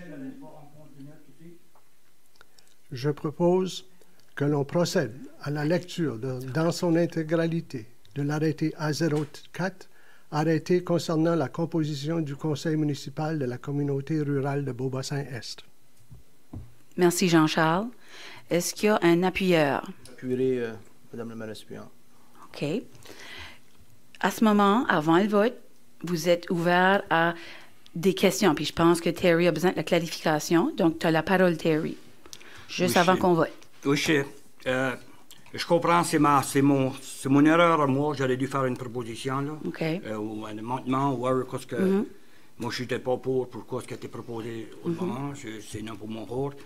Je propose que l'on procède à la lecture dans son intégralité de l'arrêté A04, arrêté concernant la composition du conseil municipal de la communauté rurale de Beaubassin-Est. Merci, Jean-Charles. Est-ce qu'il y a un appuyeur? J'appuierai Mme la mairesse suppléante. OK. À ce moment, avant le vote, vous êtes ouvert à des questions. Puis je pense que Terry a besoin de la clarification. Donc, tu as la parole, Terry. Juste avant qu'on vote. Oui, je comprends, c'est mon erreur à moi. J'aurais dû faire une proposition, là. OK. Ou un amendement, ou parce que moi, je n'étais pas pour ce qui a été proposé au moment. C'est non pour mon rôle.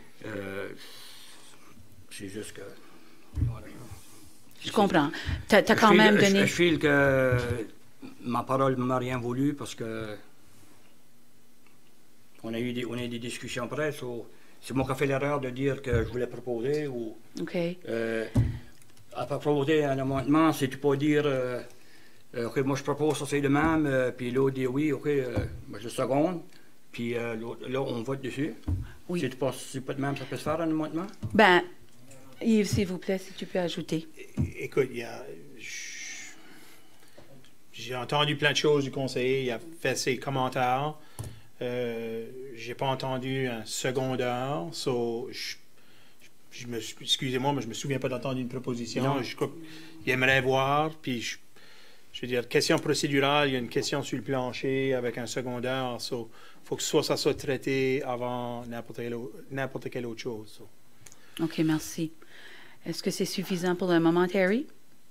C'est juste que... Voilà. Je comprends. Tu as quand même donné... Je file que ma parole ne m'a rien voulu parce que on a eu des discussions après. C'est moi qui ai fait l'erreur de dire que je voulais proposer ou... OK. À proposer un amendement, c'est pas dire OK, moi je propose ça c'est de même, puis l'autre dit oui, OK, moi je seconde, puis là on vote dessus. Oui. C'est pas de même, ça peut se faire un amendement? Ben, Yves, s'il vous plaît, si tu peux ajouter. Écoute, j'ai entendu plein de choses du conseiller, il a fait ses commentaires. J'ai pas entendu un secondeur, excusez-moi, mais je me souviens pas d'entendre une proposition. Non. Je crois qu'il aimerait voir, puis je veux dire, question procédurale, il y a une question sur le plancher avec un secondeur, il faut que ça soit traité avant n'importe quelle autre chose. OK, merci. Est-ce que c'est suffisant pour le moment, Terry?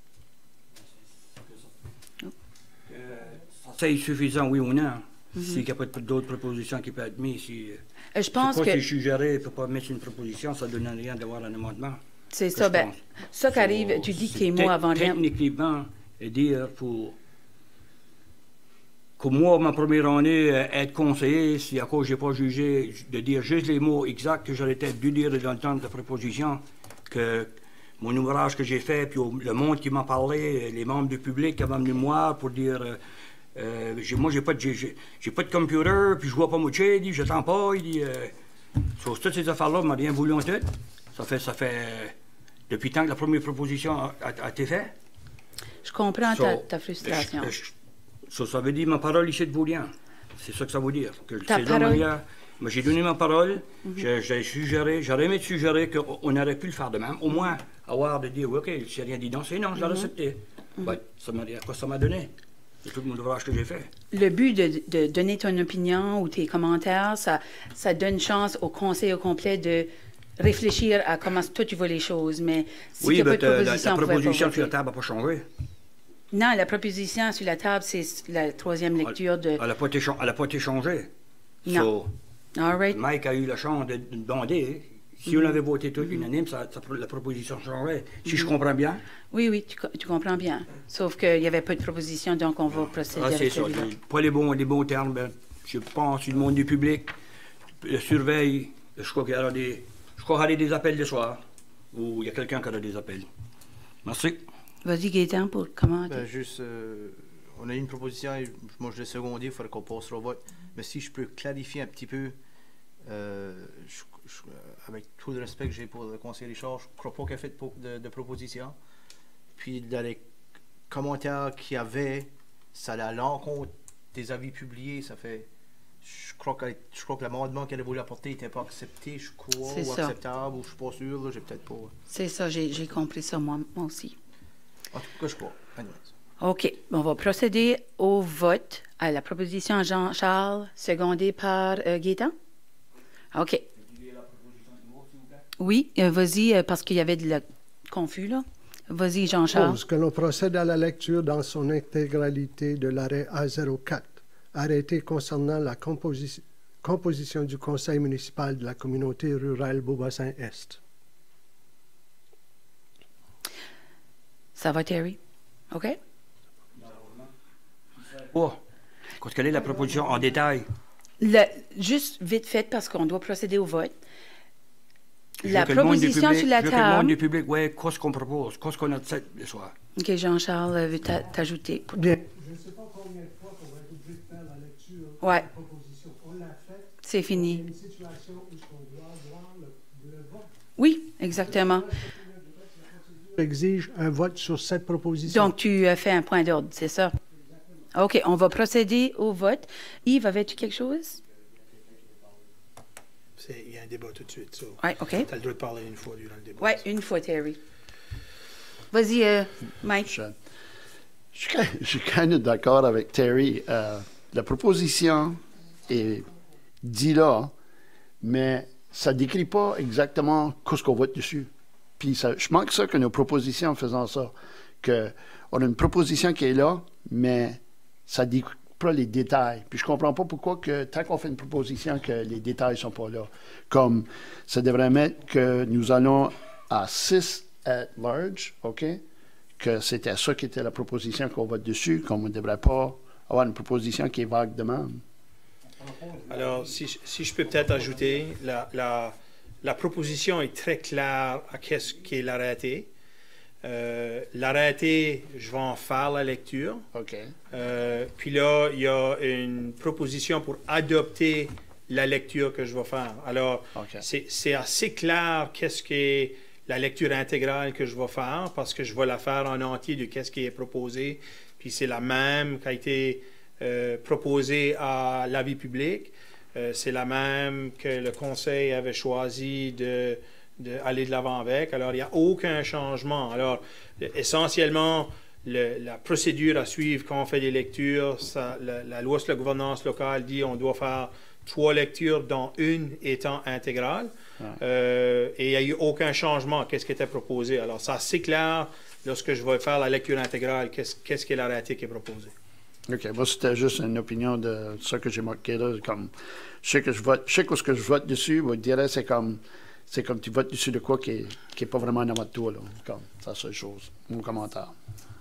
C'est suffisant, oui ou non? S'il n'y a pas d'autres propositions qui peuvent être mises, je pense que... Si je suggérais, ne peut pas mettre une proposition, ça ne donne rien d'avoir un amendement. C'est ça, ben, ça qui arrive, tu dis que tes mots avant rien. Techniquement, dire pour que moi, ma première année, être conseiller, si à cause je n'ai pas jugé, de dire juste les mots exacts que j'aurais peut-être dû dire dans le temps de la proposition, que mon ouvrage que j'ai fait, puis le monde qui m'a parlé, les membres du public qui avaient venu me voir pour dire... moi, j'ai pas de computer, puis je vois pas Mouché, il dit, j'attends pas, il dit... sur toutes ces affaires-là, m'a rien voulu en tête. Ça fait depuis tant que la première proposition a été faite. Je comprends ta frustration. Ça veut dire ma parole ici de vaut rien. C'est ça que ça veut dire. Que Ta parole... Mais j'ai donné ma parole, j'aurais aimé suggérer qu'on aurait pu le faire de même. Au moins, avoir de dire, OK, si rien dit non, c'est non, je l'aurais accepté. Ben, ça m'a donné. C'est tout mon ouvrage que j'ai fait. Le but de donner ton opinion ou tes commentaires, ça donne chance au conseil au complet de réfléchir à comment toi tu vois les choses. Mais si oui, mais la proposition sur la table n'a pas changé. Non, la proposition sur la table, c'est la troisième lecture de... Elle n'a pas été changée. Non. All right. Mike a eu la chance de demander. Si on avait voté tout unanime, la proposition changerait. Si je comprends bien. Oui, tu comprends bien. Sauf qu'il n'y avait pas de proposition, donc on va procéder avec c'est ça. Pas les bons termes. Ben, je pense que le monde du public le surveille. Je crois qu'il y a des appels le soir. ou il y a quelqu'un qui a des appels? Merci. Vas-y, Gaétan, pour commenter. Ben, juste, on a eu une proposition, et moi je l'ai secondée, il faudrait qu'on passe au vote. Mais si je peux clarifier un petit peu, avec tout le respect que j'ai pour le conseiller Richard, je ne crois pas qu'il a fait de proposition. Puis dans les commentaires qu'il y avait, ça allait à l'encontre des avis publiés, ça fait... Je crois que l'amendement qu'elle a voulu apporter n'était pas accepté, je crois, ou acceptable, ou je suis pas sûr, là, j'ai peut-être pas... C'est ça, j'ai compris ça moi aussi. En tout cas, je crois. OK. On va procéder au vote à la proposition à Jean-Charles, secondée par Gaétan. OK. Oui, vas-y, parce qu'il y avait de la confus, là. Vas-y, Jean-Charles. Que l'on procède à la lecture dans son intégralité de l'arrêt A04, arrêté concernant la composition du conseil municipal de la communauté rurale Beaubassin-Est. Ça va, Terry? OK? Oh, quelle est la proposition en détail? Juste vite fait, parce qu'on doit procéder au vote. La proposition sur la table... Je veux que le monde du public, oui, qu'est-ce qu'on propose? Qu'est-ce qu'on a de cette ce soir? OK, Jean-Charles veut t'ajouter. Bien. Je ne sais pas combien de fois qu'on va être obligé de faire la lecture de la proposition. On l'a fait. C'est fini. Il y a une situation où on doit voir le vote. Oui, exactement. Exige un vote sur cette proposition. Donc, tu fais un point d'ordre, c'est ça? OK, on va procéder au vote. Yves, avais-tu quelque chose? Il y a un débat tout de suite. Oui, OK. Tu as le droit de parler une fois durant le débat. Oui, une fois, Terry. Vas-y, Mike. Je suis quand même d'accord avec Terry. La proposition est dit là, mais ça ne décrit pas exactement ce qu'on vote dessus. Puis je manque ça que nos propositions en faisant ça. On a une proposition qui est là, mais ça ne décrit pas les détails. Puis je ne comprends pas pourquoi que tant qu'on fait une proposition que les détails ne sont pas là. Comme ça devrait mettre que nous allons à 6 at large, OK? Que c'était ça qui était la proposition qu'on vote dessus, qu'on ne devrait pas avoir une proposition qui est vague de même. Alors, si je peux peut-être ajouter, la proposition est très claire à qu'est-ce qu'est l'arrêté. L'arrêté, je vais en faire la lecture. OK. Puis là, il y a une proposition pour adopter la lecture que je vais faire. Alors, c'est assez clair qu'est-ce qu'est la lecture intégrale que je vais faire, parce que je vais la faire en entier de qu'est-ce qui est proposé. Puis c'est la même qui a été proposée à l'avis public. C'est la même que le conseil avait choisi d'aller de l'avant avec. Alors, il n'y a aucun changement. Alors, essentiellement, la procédure à suivre quand on fait des lectures, la loi sur la gouvernance locale dit qu'on doit faire 3 lectures, dont une étant intégrale. Et il n'y a eu aucun changement. Qu'est-ce qui était proposé? Alors, ça, c'est clair, lorsque je vais faire la lecture intégrale, qu'est-ce qui est l'arrêté qui est proposé. OK. Moi, c'était juste une opinion de ça que j'ai marqué là. Comme, je sais que ce que je vote dessus, je dirais, c'est comme tu votes dessus de quoi qui est pas vraiment dans votre tour, là. Comme, c'est la seule chose. Mon commentaire.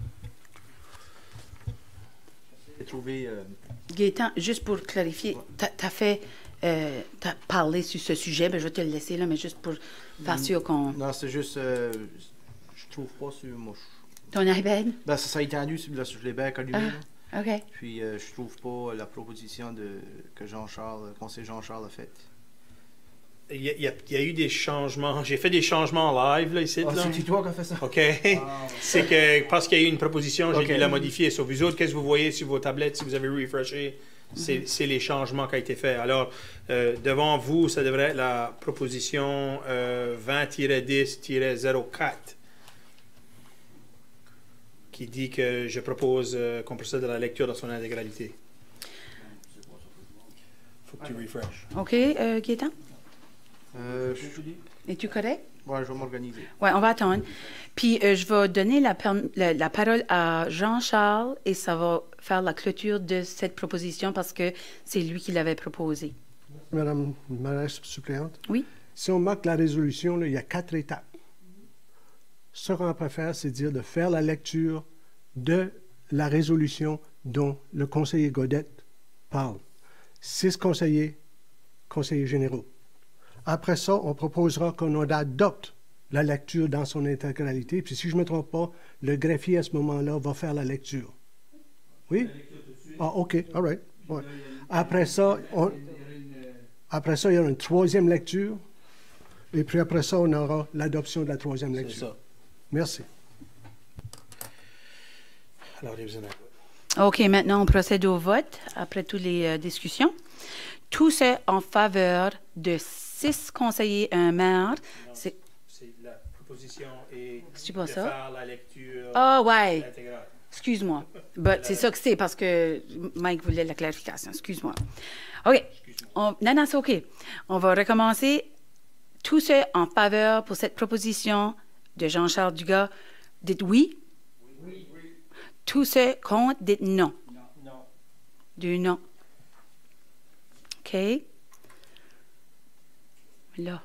J'ai trouvé... Gaétan, juste pour clarifier, t'as parlé sur ce sujet, ben je vais te le laisser là, mais juste pour faire sûr qu'on... Non, c'est juste... je trouve pas sur... Moi, Ton iPad? Ben, ça a été allumé sur les becs allumés. OK. Puis, je trouve pas la proposition que le conseiller Jean-Charles a faite. Il y a eu des changements. J'ai fait des changements en live, là, ici. C'est toi qui as fait ça? OK. C'est que, parce qu'il y a eu une proposition, j'ai dû la modifier. Sur vous autres, qu'est-ce que vous voyez sur vos tablettes, si vous avez refreshé? C'est les changements qui ont été faits. Alors, devant vous, ça devrait être la proposition 20-10-04 qui dit que je propose qu'on procède à la lecture dans son intégralité. Il faut que tu refreshes. OK, Gaétan? Es-tu correct? Oui, je vais m'organiser. Oui, on va attendre. Puis, je vais donner la parole à Jean-Charles et ça va faire la clôture de cette proposition parce que c'est lui qui l'avait proposée. Madame la mairesse suppléante? Oui. Si on marque la résolution, là, il y a 4 étapes. Ce qu'on peut faire, c'est dire de faire la lecture de la résolution dont le conseiller Godette parle. 6 conseillers généraux. Après ça, on proposera qu'on adopte la lecture dans son intégralité. Puis si je ne me trompe pas, le greffier à ce moment-là va faire la lecture. Oui? Ah, OK. All right. Ouais. Après ça, il y aura une troisième lecture. Et puis après ça, on aura l'adoption de la troisième lecture. C'est ça. Merci. Alors, les besoins. OK, maintenant, on procède au vote après toutes les discussions. Tous ceux en faveur de 6 conseillers et un maire, c'est la proposition et c'est pas de ça? faire la lecture Ah, ouais. intégrale. Excuse-moi. C'est ça que c'est parce que Mike voulait la clarification. Excuse-moi. OK. Non, c'est OK. On va recommencer. Tous ceux en faveur pour cette proposition de Jean-Charles Dugas, dites oui. Oui. Tous ceux contre, dites non. Non. Du non. OK. Là.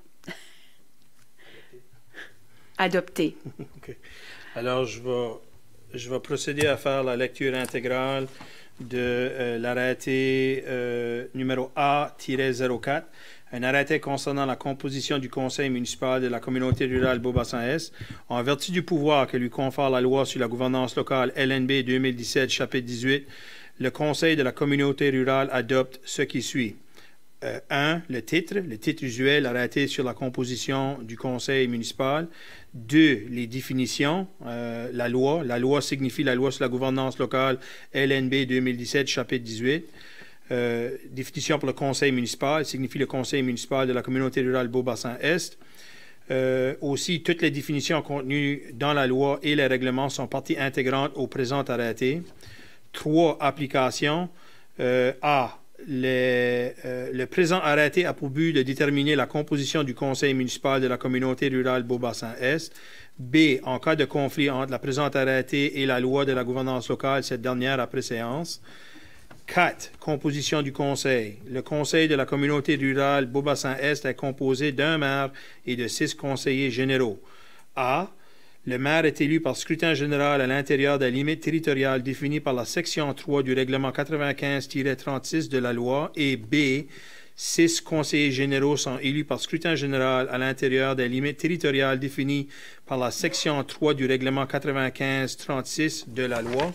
Adopté. OK. Alors, je vais procéder à faire la lecture intégrale de l'arrêté numéro A-04, un arrêté concernant la composition du conseil municipal de la communauté rurale Beau-Bassin-Est, en vertu du pouvoir que lui confère la loi sur la gouvernance locale LNB 2017, chapitre 18, le conseil de la communauté rurale adopte ce qui suit. 1. Le titre usuel arrêté sur la composition du conseil municipal. 2. Les définitions, la loi signifie la loi sur la gouvernance locale LNB 2017, chapitre 18. Définition pour le conseil municipal signifie le conseil municipal de la communauté rurale Beau-Bassin-Est. Aussi, toutes les définitions contenues dans la loi et les règlements sont partie intégrante au présent arrêté. 3. Application. A. Le présent arrêté a pour but de déterminer la composition du conseil municipal de la communauté rurale Beau-Bassin-Est. B. En cas de conflit entre la présente arrêté et la loi de la gouvernance locale, cette dernière a préséance. 4. Composition du conseil. Le conseil de la communauté rurale Beau-Bassin-Est est composé d'un maire et de 6 conseillers généraux. A. Le maire est élu par scrutin général à l'intérieur des limites territoriales définies par la section 3 du règlement 95-36 de la loi. Et B. 6 conseillers généraux sont élus par scrutin général à l'intérieur des limites territoriales définies par la section 3 du règlement 95-36 de la loi.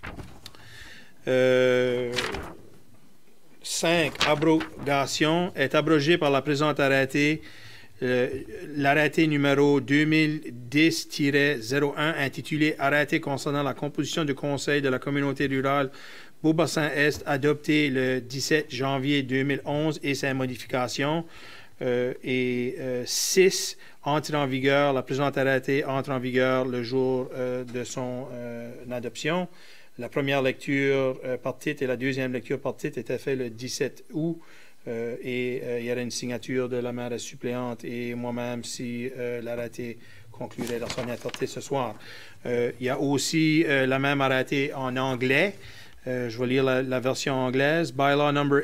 5. Abrogation est abrogé par la présente arrêté. L'arrêté numéro 2010-01 intitulé Arrêté concernant la composition du conseil de la communauté rurale Beau-Bassin-Est adopté le 17 janvier 2011 et ses modifications. 6. Entre en vigueur. La présente arrêté entre en vigueur le jour de son adoption. La première lecture par titre et la deuxième lecture par titre étaient faites le 17 août et il y aurait une signature de la maire suppléante et moi-même si l'arrêté conclurait dans son entièreté ce soir. Il y a aussi la même arrêté en anglais. Je vais lire la version anglaise. Bylaw number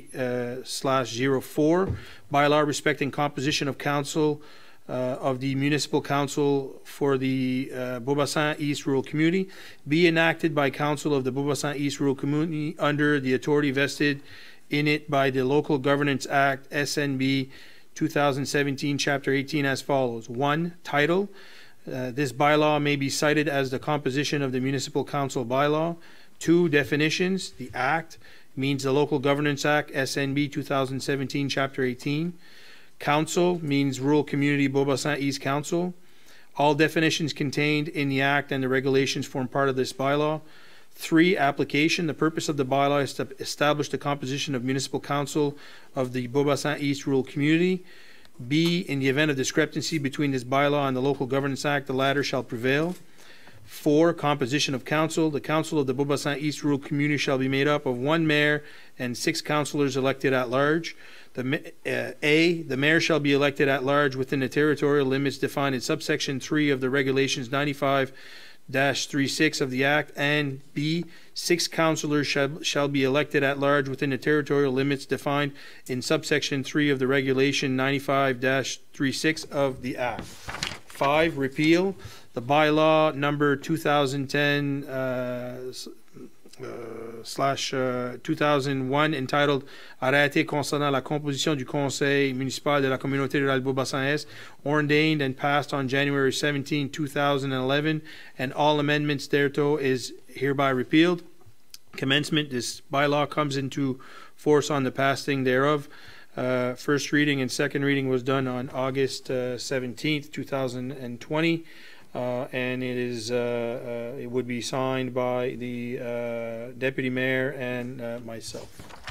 A/04, bylaw respecting composition of council of the Municipal Council for the Beau-Bassin East Rural Community be enacted by Council of the Beau-Bassin East Rural Community under the authority vested in it by the Local Governance Act, SNB 2017, Chapter 18 as follows. 1. Title. This bylaw may be cited as the composition of the Municipal Council bylaw. 2. Definitions. The Act means the Local Governance Act, SNB 2017, Chapter 18. Council means Rural Community Beau-Bassin East Council. All definitions contained in the Act and the regulations form part of this bylaw. 3. Application. The purpose of the bylaw is to establish the composition of Municipal Council of the Beau-Bassin East Rural Community. B. In the event of discrepancy between this bylaw and the Local Governance Act, the latter shall prevail. 4. Composition of council. The council of the Beau-Bassin East Rural Community shall be made up of 1 mayor and 6 councilors elected at large. The mayor shall be elected at large within the territorial limits defined in subsection 3 of the regulations 95-36 of the Act, and B. 6 councilors shall be elected at large within the territorial limits defined in subsection 3 of the regulation 95-36 of the Act. 5. Repeal. The bylaw number 2010 2001 entitled Arrêté concernant la composition du Conseil municipal de la communauté rurale Beaubassin-Est, ordained and passed on January 17, 2011, and all amendments thereto is hereby repealed. Commencement, this bylaw comes into force on the passing thereof. First reading and second reading was done on August 17th, 2020. And it would be signed by the deputy mayor and myself.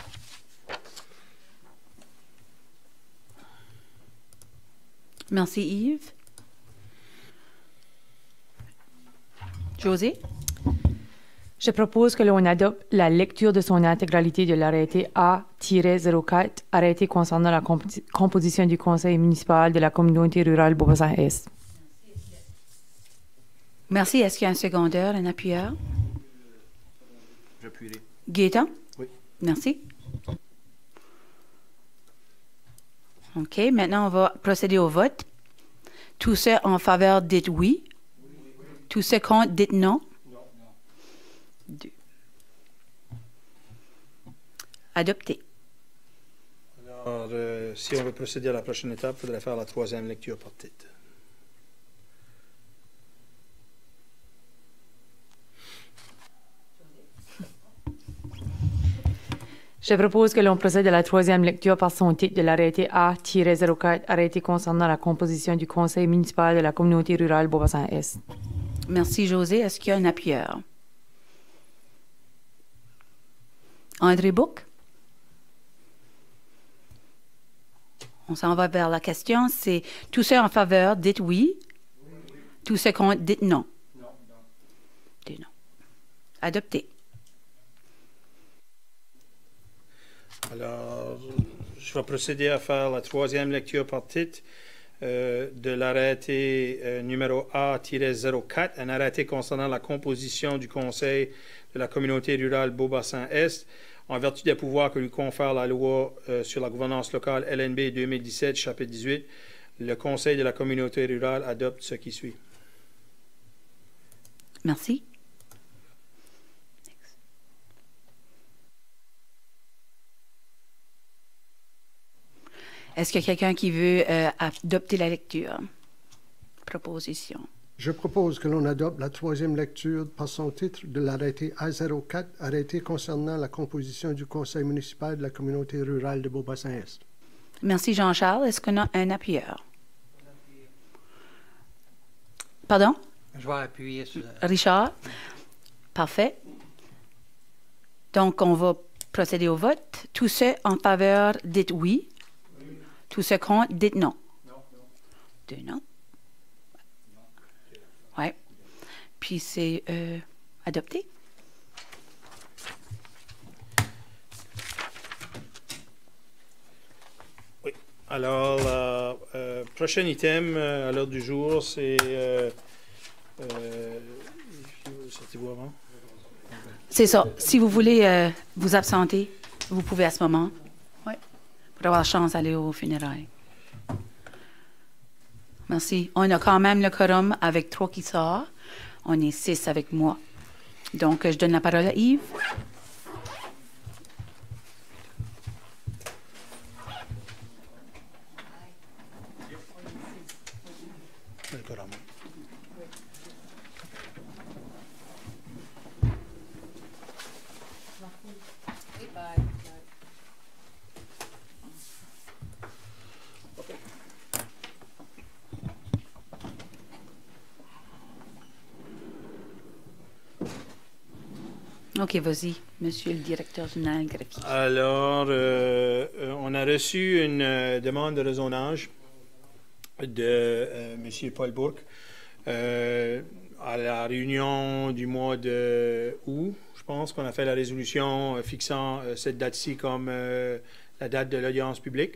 Merci Yves. José? Je propose que l'on adopte la lecture de son intégralité de l'arrêté A-04, arrêté concernant la composition du conseil municipal de la communauté rurale Beaubassin-Est. Merci. Est-ce qu'il y a un secondeur, un appuyeur? J'appuierai. Gaétan? Oui. Merci. OK. Maintenant, on va procéder au vote. Tous ceux en faveur, dites oui. Tous ceux contre, dites non. Non. 2. Adopté. Alors, si on veut procéder à la prochaine étape, il faudrait faire la troisième lecture par titre. Je propose que l'on procède à la troisième lecture par son titre de l'arrêté A-04, arrêté concernant la composition du conseil municipal de la communauté rurale Beaubassin-Est. Merci, José. Est-ce qu'il y a un appuyeur? André Bouc? On s'en va vers la question. C'est tous ceux en faveur, dites oui. Tous ceux contre, dites non. Non. Dites non. Adopté. Alors, je vais procéder à faire la troisième lecture par titre de l'arrêté numéro A-04, un arrêté concernant la composition du conseil de la communauté rurale Beaubassin-Est, en vertu des pouvoirs que lui confère la loi sur la gouvernance locale LNB 2017, chapitre 18. Le conseil de la communauté rurale adopte ce qui suit. Merci. Est-ce qu'il y a quelqu'un qui veut adopter la lecture? Proposition. Je propose que l'on adopte la troisième lecture par son titre de l'arrêté A04, arrêté concernant la composition du conseil municipal de la communauté rurale de Beaubassin-Est. Merci Jean-Charles. Est-ce qu'on a un appuyeur? Pardon? Je vais appuyer sur... Richard? Parfait. Donc, on va procéder au vote. Tous ceux en faveur, dites oui. Tous ceux contre, dites non. Non. 2 non. Oui. Puis c'est adopté. Oui. Alors, prochain item à l'ordre du jour, c'est... sortez-vous avant? C'est ça. Si vous voulez vous absenter, vous pouvez à ce moment. Oui. Pour avoir la chance d'aller aux funérailles. Merci. On a quand même le quorum avec 3 qui sortent. On est 6 avec moi. Donc, je donne la parole à Yves. Le quorum. OK, vas-y, monsieur le directeur général graphique. Alors, on a reçu une demande de raisonnage de monsieur Paul Bourque à la réunion du mois d'août. Je pense qu'on a fait la résolution fixant cette date-ci comme la date de l'audience publique.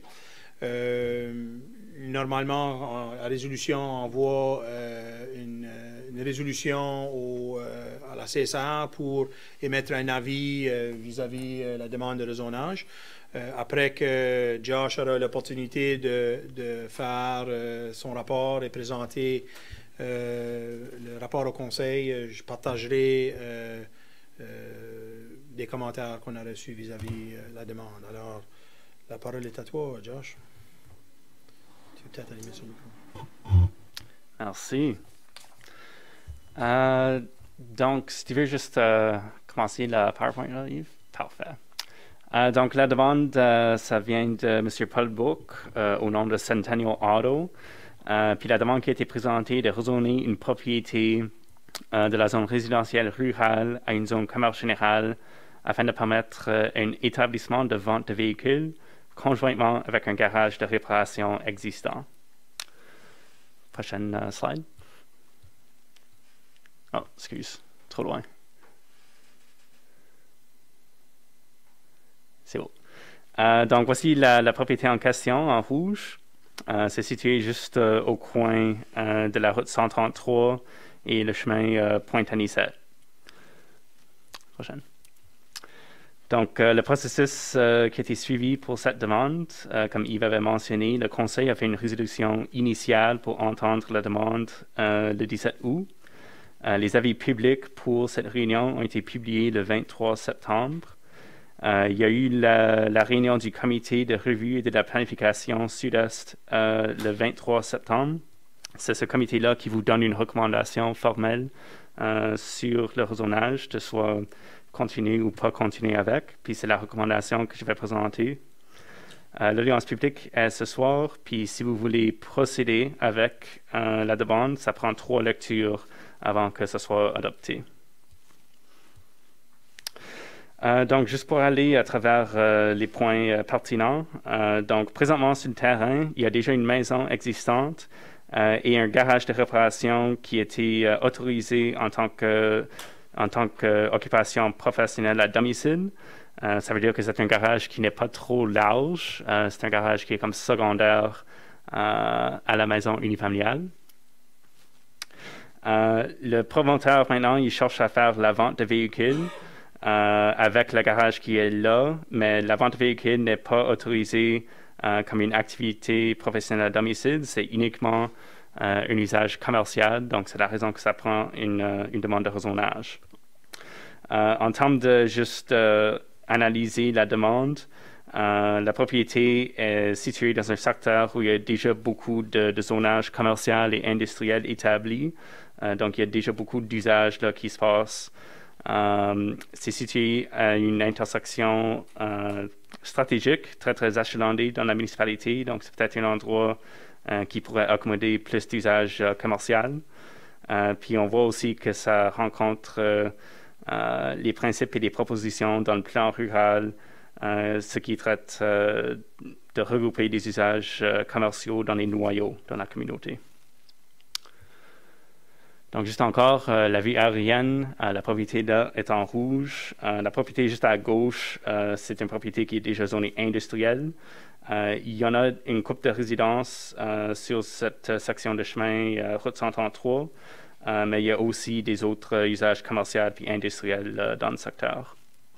Normalement, la résolution envoie une résolution à la CSR pour émettre un avis vis-à-vis la demande de raisonnage. Après que Josh aura l'opportunité de faire son rapport et présenter le rapport au conseil, je partagerai des commentaires qu'on a reçus vis-à-vis la demande. Alors, la parole est à toi, Josh. Tu peux peut-être allumer sur le micro. Merci. Donc, si tu veux juste commencer la PowerPoint, là, Yves? Parfait. Donc, la demande, ça vient de M. Paul Book au nom de Centennial Auto. Puis la demande qui a été présentée de rezonner une propriété de la zone résidentielle rurale à une zone commerce générale afin de permettre un établissement de vente de véhicules conjointement avec un garage de réparation existant. Prochaine slide. Oh, excuse, trop loin. C'est beau. Donc, voici la propriété en question en rouge. C'est situé juste au coin de la route 133 et le chemin Pointe-Anisette. Prochaine. Donc, le processus qui a été suivi pour cette demande, comme Yves avait mentionné, le Conseil a fait une résolution initiale pour entendre la demande le 17 août. Les avis publics pour cette réunion ont été publiés le 23 septembre. Il y a eu la réunion du comité de revue et de la planification sud-est le 23 septembre. C'est ce comité-là qui vous donne une recommandation formelle sur le rezonage, de soit continuer ou pas continuer avec. Puis c'est la recommandation que je vais présenter. L'audience publique est ce soir. Puis si vous voulez procéder avec la demande, ça prend 3 lectures avant que ce soit adopté. Donc, juste pour aller à travers les points pertinents. Donc, présentement sur le terrain, il y a déjà une maison existante et un garage de réparation qui a été autorisé en tant qu'occupation professionnelle à domicile. Ça veut dire que c'est un garage qui n'est pas trop large. C'est un garage qui est comme secondaire à la maison unifamiliale. Le promoteur, maintenant, il cherche à faire la vente de véhicules avec le garage qui est là, mais la vente de véhicules n'est pas autorisée comme une activité professionnelle à domicile. C'est uniquement un usage commercial, donc c'est la raison que ça prend une demande de rezonage. En termes de juste analyser la demande, la propriété est située dans un secteur où il y a déjà beaucoup de zonage commercial et industriel établi. Donc, il y a déjà beaucoup d'usages là qui se passent. C'est situé à une intersection stratégique, très, très achalandée dans la municipalité. Donc, c'est peut-être un endroit qui pourrait accommoder plus d'usages commerciaux. Puis, on voit aussi que ça rencontre les principes et les propositions dans le plan rural, ce qui traite de regrouper des usages commerciaux dans les noyaux dans la communauté. Donc, juste encore, la vue aérienne, la propriété là est en rouge. La propriété juste à gauche, c'est une propriété qui est déjà zonée industrielle. Il y en a une couple de résidences sur cette section de chemin route 133, mais il y a aussi des autres usages commerciaux et industriels dans le secteur.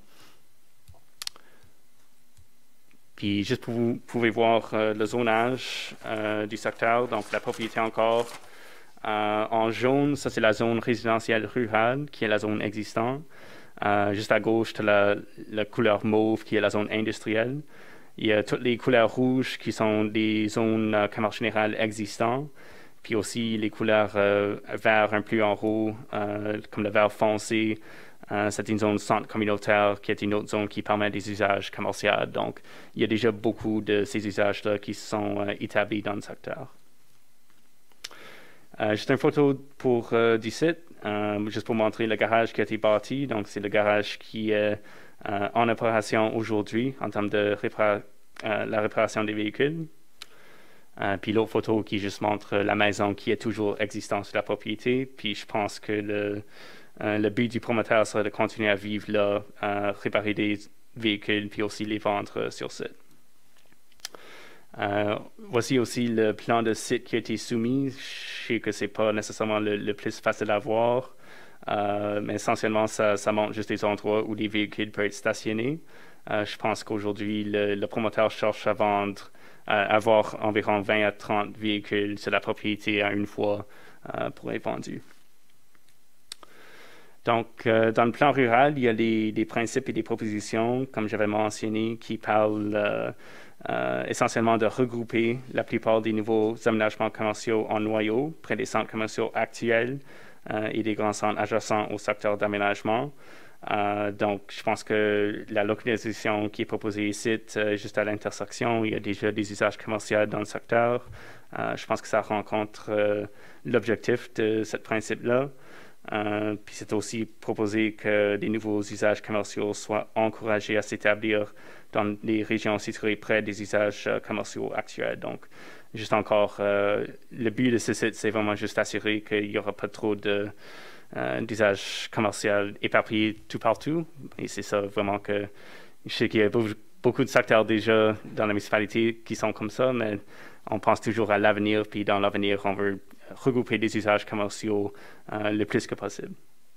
Puis, juste pour vous pouvez voir le zonage du secteur, donc la propriété encore. En jaune, ça c'est la zone résidentielle rurale, qui est la zone existante. Juste à gauche, tu as la couleur mauve, qui est la zone industrielle. Il y a toutes les couleurs rouges, qui sont des zones commerce générale existantes. Puis aussi les couleurs vert un peu en haut, comme le vert foncé. C'est une zone centre communautaire, qui est une autre zone qui permet des usages commerciaux. Donc, il y a déjà beaucoup de ces usages-là qui sont établis dans le secteur. Juste une photo du site, juste pour montrer le garage qui a été bâti. Donc, c'est le garage qui est en opération aujourd'hui en termes de la réparation des véhicules. Puis l'autre photo qui juste montre la maison qui est toujours existante sur la propriété. Puis je pense que le but du promoteur serait de continuer à vivre là, réparer des véhicules, puis aussi les vendre sur site. Voici aussi le plan de site qui a été soumis. Je sais que ce n'est pas nécessairement le plus facile à voir, mais essentiellement, ça montre juste des endroits où les véhicules peuvent être stationnés. Je pense qu'aujourd'hui, le promoteur cherche à avoir environ 20 à 30 véhicules sur la propriété à une fois pour être vendus. Donc, dans le plan rural, il y a des principes et des propositions, comme j'avais mentionné, qui parlent essentiellement de regrouper la plupart des nouveaux aménagements commerciaux en noyaux près des centres commerciaux actuels et des grands centres adjacents au secteur d'aménagement. Donc, je pense que la localisation qui est proposée ici, juste à l'intersection, il y a déjà des usages commerciaux dans le secteur. Je pense que ça rencontre l'objectif de ce principe-là. Puis c'est aussi proposé que des nouveaux usages commerciaux soient encouragés à s'établir dans des régions situées près des usages commerciaux actuels. Donc, juste encore, le but de ce site, c'est vraiment juste assurer qu'il n'y aura pas trop d'usages commerciaux éparpillés tout partout. Et c'est ça vraiment que je sais qu'il y a beaucoup de secteurs déjà dans la municipalité qui sont comme ça, mais on pense toujours à l'avenir, puis dans l'avenir, on veut regrouper des usages commerciaux le plus que possible.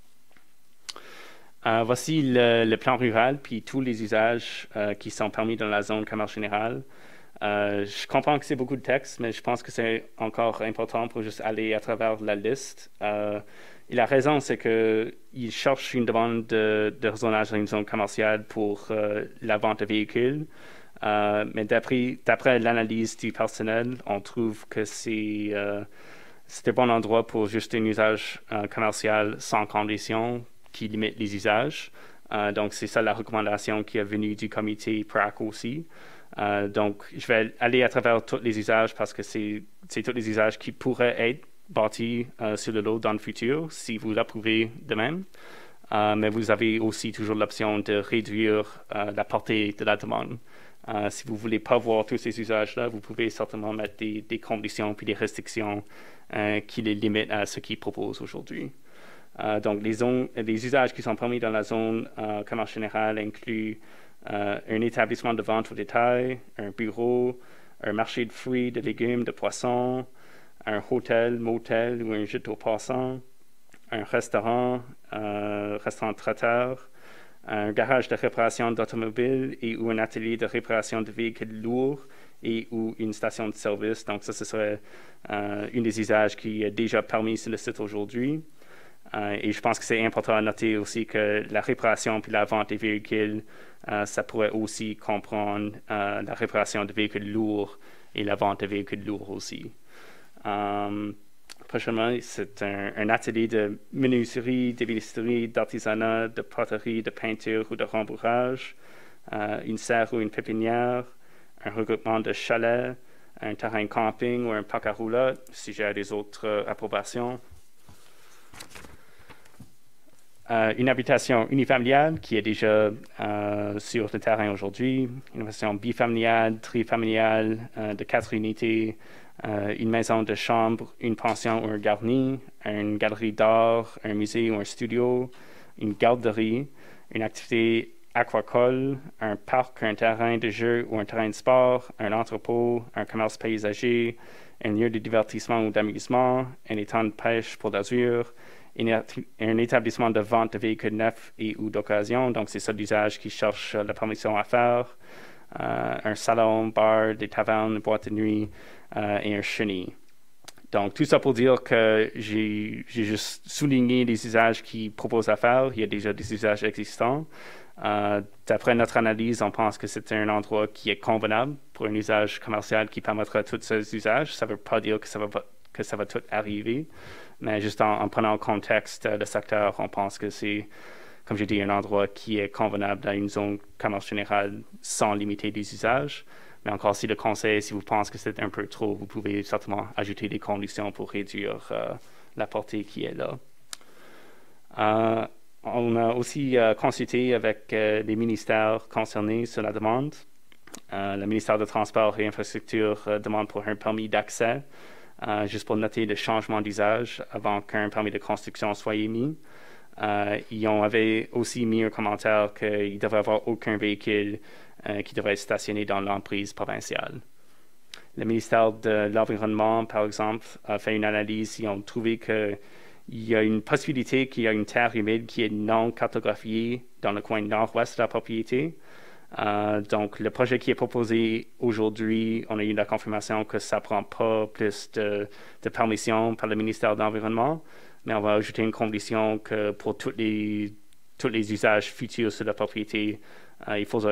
Voici le plan rural, puis tous les usages qui sont permis dans la zone commerce générale. Je comprends que c'est beaucoup de texte, mais je pense que c'est encore important pour juste aller à travers la liste. Et la raison, c'est qu'il cherche une demande de rezonage dans une zone commerciale pour la vente de véhicules. Mais d'après l'analyse du personnel, on trouve que c'est un bon endroit pour juste un usage commercial sans condition qui limite les usages. Donc, c'est ça la recommandation qui est venue du comité PRAC aussi. Donc, je vais aller à travers tous les usages parce que c'est tous les usages qui pourraient être bâtis sur le lot dans le futur si vous l'approuvez de même. Mais vous avez aussi toujours l'option de réduire la portée de la demande. Si vous ne voulez pas voir tous ces usages-là, vous pouvez certainement mettre des conditions puis des restrictions qui les limitent à ce qu'ils proposent aujourd'hui. Donc, les usages qui sont permis dans la zone commerce générale incluent un établissement de vente au détail, un bureau, un marché de fruits, de légumes, de poissons, un hôtel, motel ou un gîte aux passants, un restaurant traiteur, un garage de réparation d'automobiles et ou un atelier de réparation de véhicules lourds et ou une station de service. Donc ça, ce serait un des usages qui est déjà permis sur le site aujourd'hui. Et je pense que c'est important à noter aussi que la réparation puis la vente des véhicules, ça pourrait aussi comprendre la réparation de véhicules lourds et la vente de véhicules lourds aussi. Prochainement, c'est un atelier de menuiserie, d'ébénisterie, d'artisanat, de poterie, de peinture ou de rembourrage, une serre ou une pépinière, un regroupement de chalets, un terrain de camping ou un parc à roulotte, si j'ai des autres approbations. Une habitation unifamiliale qui est déjà sur le terrain aujourd'hui, une habitation bifamiliale, trifamiliale de 4 unités, une maison de chambre, une pension ou un garni, une galerie d'art, un musée ou un studio, une garderie, une activité aquacole, un parc, un terrain de jeu ou un terrain de sport, un entrepôt, un commerce paysager, un lieu de divertissement ou d'amusement, un étang de pêche pour l'azur, un établissement de vente de véhicules neufs et ou d'occasion, donc c'est ça l'usage qui cherche la permission à faire, un salon, bar, des tavernes, une boîte de nuit et un chenil. Donc tout ça pour dire que j'ai juste souligné les usages qu'ils proposent à faire. Il y a déjà des usages existants. D'après notre analyse, on pense que c'est un endroit qui est convenable pour un usage commercial qui permettra tous ces usages. Ça ne veut pas dire que ça va tout arriver, mais juste en prenant en contexte le secteur, on pense que c'est, comme j'ai dit, un endroit qui est convenable dans une zone commerce générale sans limiter les usages. Mais encore, si le conseil, si vous pensez que c'est un peu trop, vous pouvez certainement ajouter des conditions pour réduire la portée qui est là. On a aussi consulté avec les ministères concernés sur la demande. Le ministère de Transport et Infrastructure demande pour un permis d'accès, juste pour noter le changement d'usage avant qu'un permis de construction soit émis. Ils avaient aussi mis un commentaire qu'il ne devrait y avoir aucun véhicule qui devrait être stationné dans l'emprise provinciale. Le ministère de l'Environnement, par exemple, a fait une analyse. Ils ont trouvé qu'il y a une possibilité qu'il y a une terre humide qui est non cartographiée dans le coin nord-ouest de la propriété. Donc, le projet qui est proposé aujourd'hui, on a eu la confirmation que ça ne prend pas plus de permission par le ministère de l'Environnement. mais on va ajouter une condition que pour tous les usages futurs sur la propriété, il faudra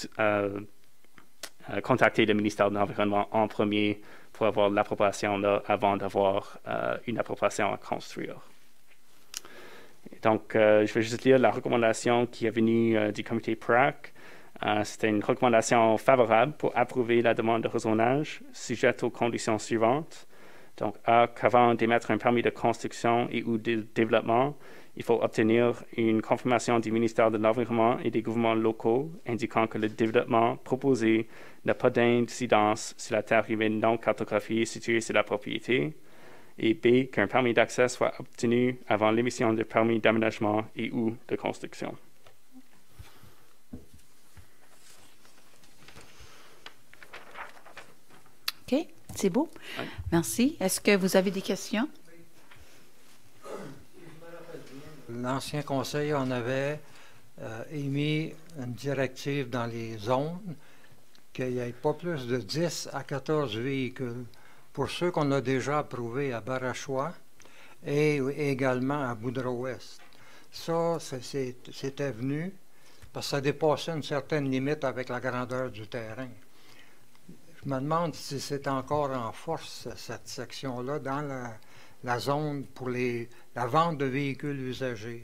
contacter le ministère de l'Environnement en premier pour avoir l'approbation là avant d'avoir une approbation à construire. Donc, je vais juste lire la recommandation qui est venue du comité PRAC. C'était une recommandation favorable pour approuver la demande de rezonage, sujette aux conditions suivantes. Donc, A, qu'avant d'émettre un permis de construction et ou de développement, il faut obtenir une confirmation du ministère de l'Environnement et des gouvernements locaux indiquant que le développement proposé n'a pas d'incidence sur la terre humaine non cartographiée située sur la propriété. Et B, qu'un permis d'accès soit obtenu avant l'émission de permis d'aménagement et ou de construction. OK, c'est beau. Oui. Merci. Est-ce que vous avez des questions? L'ancien conseil, on avait émis une directive dans les zones qu'il n'y ait pas plus de 10 à 14 véhicules. Pour ceux qu'on a déjà approuvés à Barachois et également à Boudreau-Ouest. Ça, c'était venu parce que ça dépassait une certaine limite avec la grandeur du terrain. Je me demande si c'est encore en force, cette section-là, dans la zone pour la vente de véhicules usagés.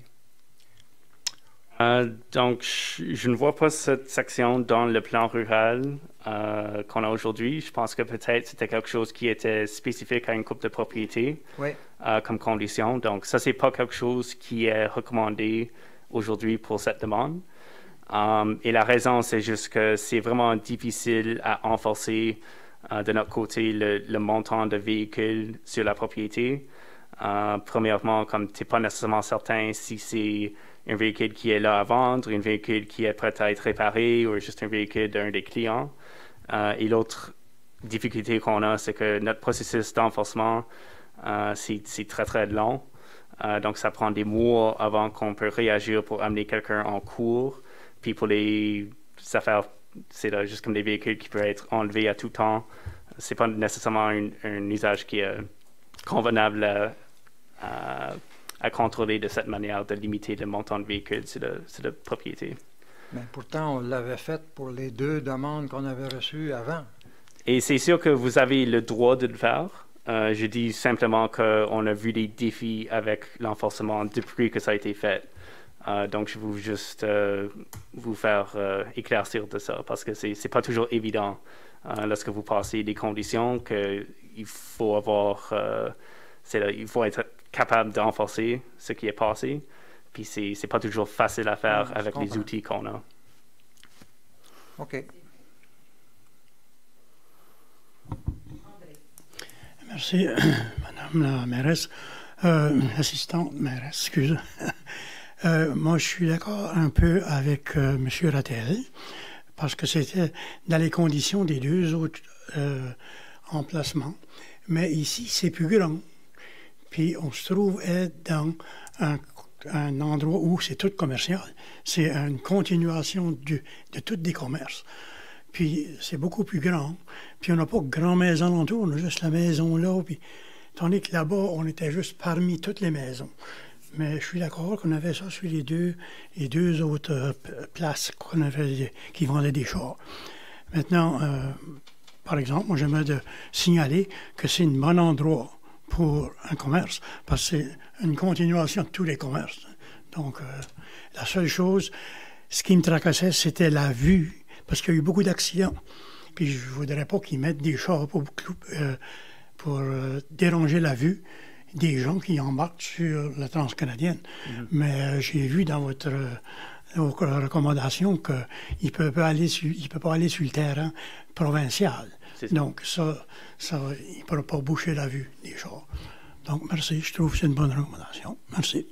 Donc, je ne vois pas cette section dans le plan rural qu'on a aujourd'hui. Je pense que peut-être c'était quelque chose qui était spécifique à une couple de propriétés comme condition. Donc, ça, c'est pas quelque chose qui est recommandé aujourd'hui pour cette demande. Et la raison, c'est juste que c'est vraiment difficile à enforcer de notre côté le montant de véhicules sur la propriété. Premièrement, comme tu n'es pas nécessairement certain si c'est un véhicule qui est là à vendre, un véhicule qui est prêt à être réparé ou juste un véhicule d'un des clients. Et l'autre difficulté qu'on a, c'est que notre processus d'enforcement, c'est très, très long. Donc, ça prend des mois avant qu'on peut réagir pour amener quelqu'un en cours. Puis pour les affaires, c'est là, juste comme des véhicules qui peuvent être enlevés à tout temps. C'est pas nécessairement un usage qui est convenable à contrôler de cette manière, de limiter le montant de véhicules sur la propriété. Mais pourtant, on l'avait fait pour les 2 demandes qu'on avait reçues avant. Et c'est sûr que vous avez le droit de le faire. Je dis simplement qu'on a vu des défis avec l'enforcement depuis que ça a été fait. Donc, je veux juste vous faire éclaircir de ça, parce que c'est pas toujours évident lorsque vous passez des conditions qu'il faut avoir... il faut être capable d'enforcer ce qui est passé. Puis c'est pas toujours facile à faire avec les outils qu'on a. OK. Merci, Madame la mairesse, assistante mairesse, excusez. Moi, je suis d'accord un peu avec M. Rattel, parce que c'était dans les conditions des 2 autres emplacements. Mais ici, c'est plus grand. Puis on se trouve être dans un endroit où c'est tout commercial. C'est une continuation de tous des commerces. Puis c'est beaucoup plus grand. Puis on n'a pas de grande maison alentour, on a juste la maison là. Puis, tandis que là-bas, on était juste parmi toutes les maisons. Mais je suis d'accord qu'on avait ça sur les deux autres places qu'on avait, qui vendaient des chars. Maintenant, par exemple, moi j'aimerais signaler que c'est un bon endroit pour un commerce, parce que c'est une continuation de tous les commerces. Donc, la seule chose, ce qui me tracassait, c'était la vue, parce qu'il y a eu beaucoup d'accidents. Puis je ne voudrais pas qu'ils mettent des chars pour déranger la vue des gens qui embarquent sur la transcanadienne. Mais j'ai vu dans votre recommandation qu'il ne peut pas aller sur le terrain provincial. Donc, ça il ne pourra pas boucher la vue des chars. Donc, merci. Je trouve que c'est une bonne recommandation. Merci.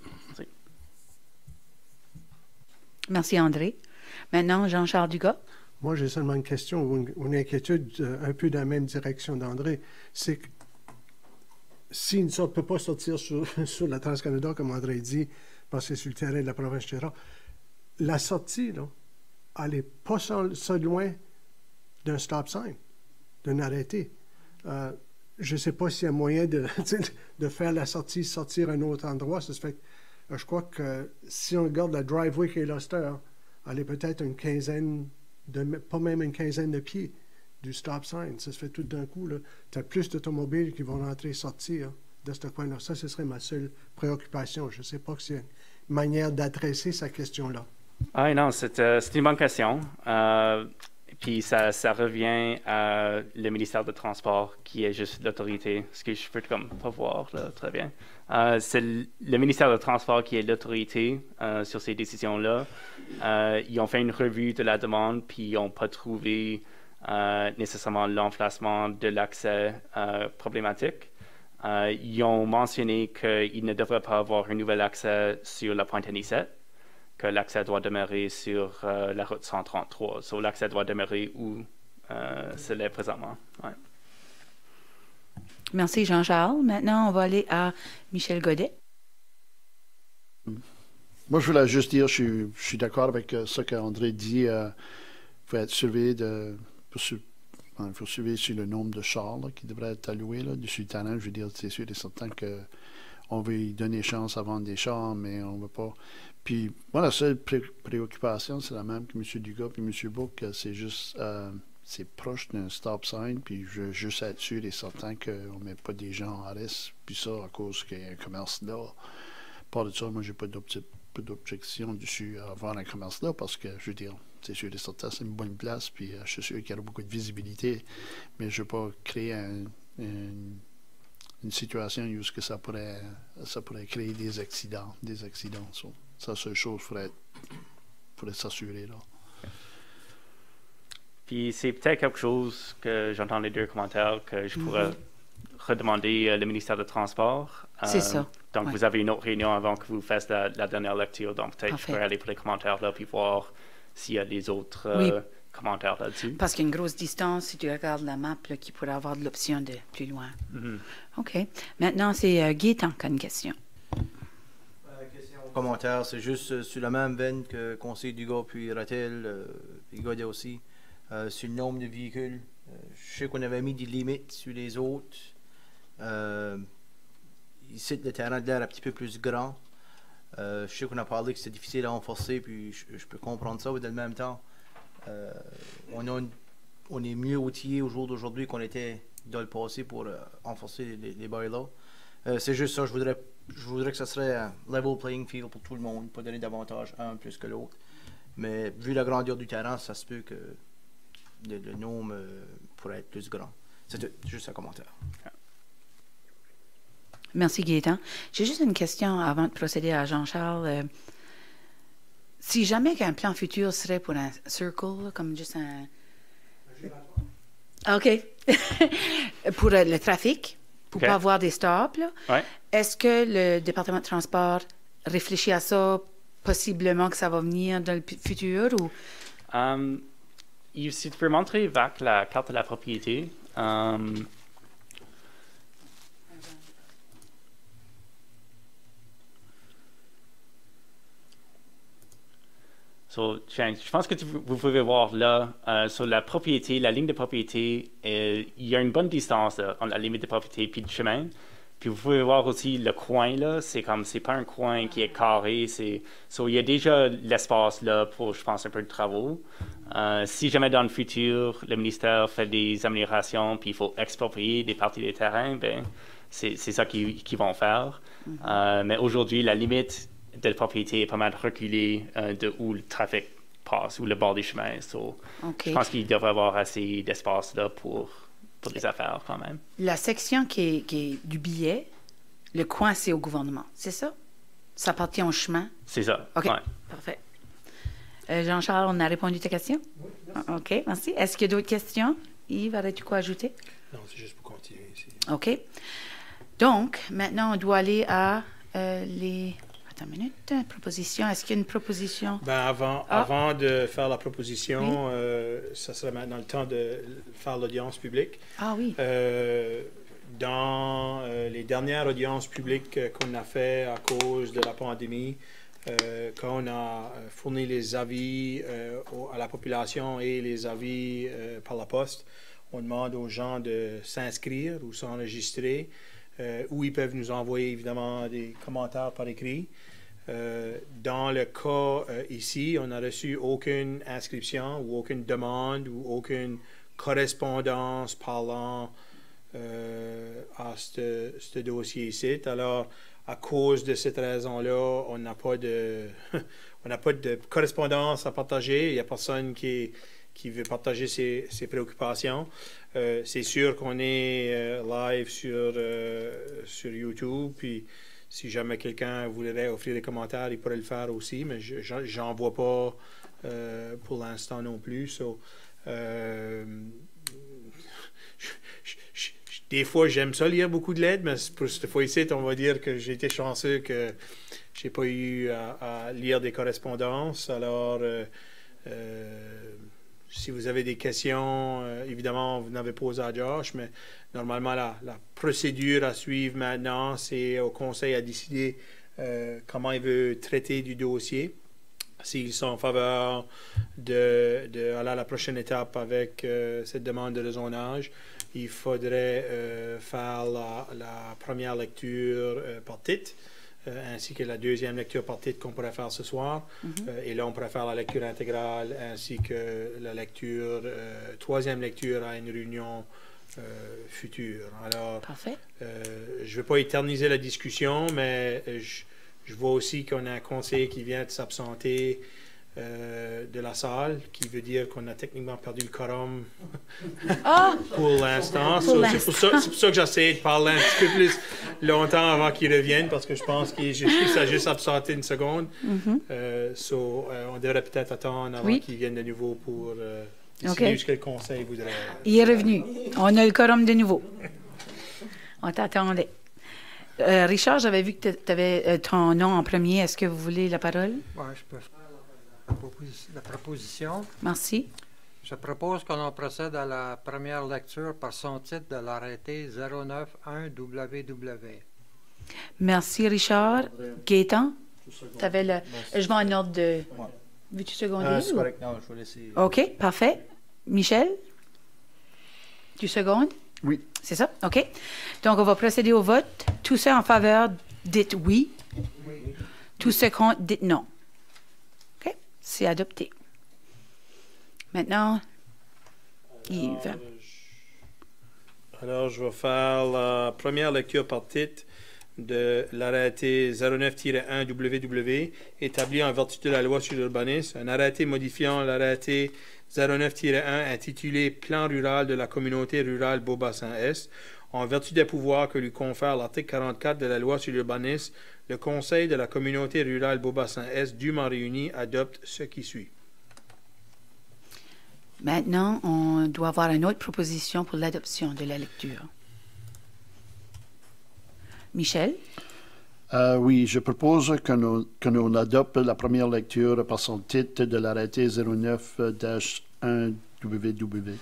Merci, André. Maintenant, Jean-Charles Dugas. Moi, j'ai seulement une question ou une inquiétude un peu dans la même direction d'André. C'est que s'il ne peut pas sortir sur la Trans-Canada, comme André dit, parce que c'est sur le terrain de la province de Gérard, la sortie, là, elle n'est pas ça loin d'un stop sign, d'un arrêté. je ne sais pas s'il y a moyen de faire la sortie, sortir à un autre endroit. Ça se fait, je crois que si on regarde la driveway qui est Luster, elle est peut-être une quinzaine, pas même une quinzaine de pieds du stop sign. Ça se fait tout d'un coup. Tu as plus d'automobiles qui vont rentrer et sortir de ce coin-là. Ça, ce serait ma seule préoccupation. Je ne sais pas s'il y a une manière d'adresser cette question-là. Ah non, c'est une bonne question. Puis ça revient à le ministère de Transport qui est juste l'autorité, ce que je peux comme pas voir là, très bien. C'est le ministère de Transport qui est l'autorité sur ces décisions-là. Ils ont fait une revue de la demande, puis ils n'ont pas trouvé nécessairement l'emplacement de l'accès problématique. Ils ont mentionné qu'ils ne devraient pas avoir un nouvel accès sur la pointe N17, que l'accès doit demeurer sur la route 133. So, l'accès doit demeurer où c'est là présentement. Ouais. Merci Jean-Charles. Maintenant, on va aller à Michel Godet. Moi, je voulais juste dire, je suis d'accord avec ce qu'André dit. Il faut être surveillé il faut surveiller sur le nombre de chars là, qui devraient être alloués là, dessus le terrain. Je veux dire, c'est sûr et certain qu'on veut y donner chance à vendre des chars, mais on ne veut pas. Puis, moi, la seule préoccupation, c'est la même que M. Dugas et M. Book. C'est juste, c'est proche d'un stop sign, puis je veux juste être sûr et certain qu'on ne met pas des gens en arrest, puis ça, à cause qu'il y a un commerce là. Par de ça, moi, j'ai pas d'objection dessus à avoir un commerce là, parce que, je veux dire, c'est sûr et certain, c'est une bonne place, puis je suis sûr qu'il y aura beaucoup de visibilité, mais je ne veux pas créer une situation où ça pourrait créer des accidents. So, c'est la seule chose qu'il faudrait s'assurer là. Puis c'est peut-être quelque chose que j'entends les deux commentaires que je pourrais redemander le ministère de Transport. C'est ça. Donc vous avez une autre réunion avant que vous fassiez la dernière lecture, donc peut-être je pourrais aller pour les commentaires là puis voir s'il y a des autres commentaires là-dessus. Parce qu'il y a une grosse distance, si tu regardes la map, là, qui pourrait avoir de l'option de plus loin. OK. Maintenant, c'est Gaétan qui a une question. Commentaire, c'est juste sur la même veine que Conseil Dugas puis Rattel, puis Godet aussi, sur le nombre de véhicules. Je sais qu'on avait mis des limites sur les autres. Ici, le terrain de l'air un petit peu plus grand. Je sais qu'on a parlé que c'était difficile à renforcer, puis je peux comprendre ça, mais dans le même temps, on est mieux outillé au jour d'aujourd'hui qu'on était dans le passé pour renforcer les bylaws. C'est juste ça, je voudrais que ça serait un level playing field pour tout le monde, pas donner davantage un plus que l'autre. Mais vu la grandeur du terrain, ça se peut que le nombre pourrait être plus grand. C'est juste un commentaire. Merci Gaétan. J'ai juste une question avant de procéder à Jean-Charles. Si jamais qu'un plan futur serait pour un circle, là, comme juste un... OK. Pour le trafic, pour ne pas avoir des stops, là, est-ce que le département de transport réfléchit à ça, possiblement que ça va venir dans le futur? Ou... si tu peux montrer VAC la carte de la propriété. Je pense que vous pouvez voir là, sur la propriété, la ligne de propriété, il y a une bonne distance là, entre la limite de propriété et le chemin. Puis vous pouvez voir aussi le coin là, c'est pas un coin qui est carré, il y a déjà l'espace là pour, je pense, un peu de travaux. Si jamais dans le futur, le ministère fait des améliorations, puis il faut exproprier des parties des terrains, ben c'est ça qu'ils vont faire. Mais aujourd'hui, la limite de la propriété est pas mal reculée de où le trafic passe, où le bord des chemins. Je pense qu'il devrait y avoir assez d'espace là pour les affaires quand même. La section qui est du billet, le coin, c'est au gouvernement, c'est ça? Ça appartient au chemin? C'est ça. OK, parfait. Jean-Charles, on a répondu à ta question? Oui, merci. OK, merci. Est-ce qu'il y a d'autres questions? Yves, aurais-tu quoi ajouter? Non, c'est juste pour continuer ici. OK. Donc, maintenant, on doit aller à les... Attends une minute. Proposition. Est-ce qu'il y a une proposition? Avant de faire la proposition, ça serait maintenant le temps de faire l'audience publique. Ah oui. Dans les dernières audiences publiques qu'on a fait à cause de la pandémie, quand on a fourni les avis à la population et les avis par la poste, on demande aux gens de s'inscrire ou s'enregistrer, ou ils peuvent nous envoyer évidemment des commentaires par écrit. Dans le cas ici, on n'a reçu aucune inscription ou aucune demande ou aucune correspondance parlant à ce dossier ici. Alors, à cause de cette raison-là, on n'a pas de correspondance à partager. Il n'y a personne qui veut partager ses préoccupations. C'est sûr qu'on est live sur YouTube, puis si jamais quelqu'un voudrait offrir des commentaires, il pourrait le faire aussi, mais j'en vois pas pour l'instant non plus. So, des fois, j'aime ça lire beaucoup de lettres, mais pour cette fois-ci, on va dire que j'ai été chanceux que j'ai pas eu à lire des correspondances. Alors, si vous avez des questions, évidemment, vous n'avez posé à Josh, mais normalement, la procédure à suivre maintenant, c'est au conseil à décider comment il veut traiter du dossier. S'ils sont en faveur d'aller à la prochaine étape avec cette demande de rezonage, il faudrait faire la première lecture par titre, ainsi que la deuxième lecture par titre qu'on pourrait faire ce soir. Et là, on pourrait faire la lecture intégrale, ainsi que la troisième lecture à une réunion future. Alors, Parfait. je ne vais pas éterniser la discussion, mais je vois aussi qu'on a un conseiller qui vient de s'absenter de la salle, qui veut dire qu'on a techniquement perdu le quorum pour l'instant. C'est pour ça que j'essaie de parler un petit peu plus longtemps avant qu'il revienne, parce que je pense qu'il s'est juste absenté une seconde. On devrait peut-être attendre avant qu'il vienne de nouveau pour décider ce que le conseil voudrait. Il est revenu. On a le quorum de nouveau. On t'attendait. Richard, j'avais vu que tu avais ton nom en premier. Est-ce que vous voulez la parole? Oui, je peux faire la proposition. Merci. Je propose qu'on procède à la première lecture par son titre de l'arrêté 091 WW. Merci, Richard. Gaétan? Tu avais le... Je vais en ordre de... Veux-tu seconder? C'est correct. Non, je vais laisser... OK, parfait. Michel? Tu secondes? Oui. C'est ça? OK. Donc, on va procéder au vote. Tous ceux en faveur, dites oui. Tous ceux contre, dites non. OK? C'est adopté. Maintenant, Yves. Alors, je vais faire la première lecture par titre de l'arrêté 09-1 WW, établi en vertu de la loi sur l'urbanisme, un arrêté modifiant l'arrêté 09-1 intitulé Plan rural de la communauté rurale Beaubassin-Est, en vertu des pouvoirs que lui confère l'article 44 de la loi sur l'urbanisme. Le Conseil de la communauté rurale Beaubassin-Est, dûment réuni, adopte ce qui suit. Maintenant, on doit avoir une autre proposition pour l'adoption de la lecture. Michel? Oui, je propose que nous adopte la première lecture par son titre de l'arrêté 09-1 WW.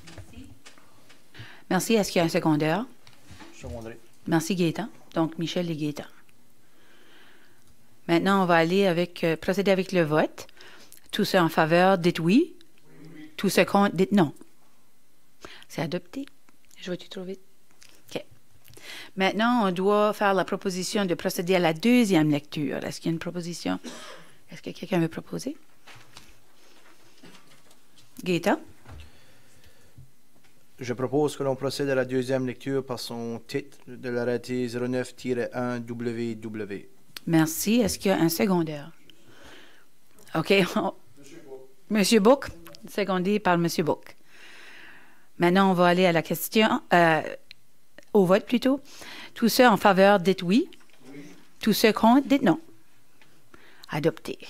Merci. Est-ce qu'il y a un secondaire? Secondaire. Merci, Gaétan. Donc, Michel et Gaétan. Maintenant, on va aller procéder avec le vote. Tous ceux en faveur, dites oui. Tous ceux contre, dites non. C'est adopté. Je vais-tu trop vite? OK. Maintenant, on doit faire la proposition de procéder à la deuxième lecture. Est-ce qu'il y a une proposition? Est-ce que quelqu'un veut proposer? Gaétan? Je propose que l'on procède à la deuxième lecture par son titre de l'arrêté 09-1 WW. Merci. Est-ce qu'il y a un secondaire? OK. Monsieur Book, secondé par Monsieur Book. Maintenant, on va aller à la question, au vote plutôt. Tous ceux en faveur, dites oui. Tous ceux contre, dites non. Adopté.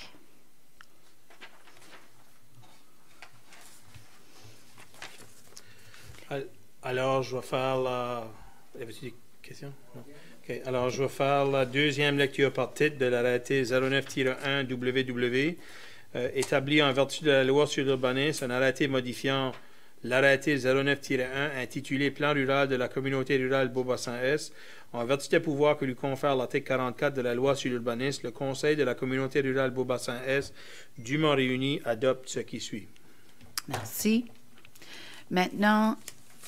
Alors, je vais faire la... Avez-tu des questions? Non. Okay. Alors, je vais faire la deuxième lecture par titre de l'arrêté 09-1 WW, établi en vertu de la loi sur l'urbanisme, un arrêté modifiant l'arrêté 09-1 intitulé Plan rural de la communauté rurale Beaubassin-Est, en vertu des pouvoirs que lui confère l'article 44 de la loi sur l'urbanisme. Le Conseil de la communauté rurale Beaubassin-Est, dûment réuni, adopte ce qui suit. Merci. Maintenant,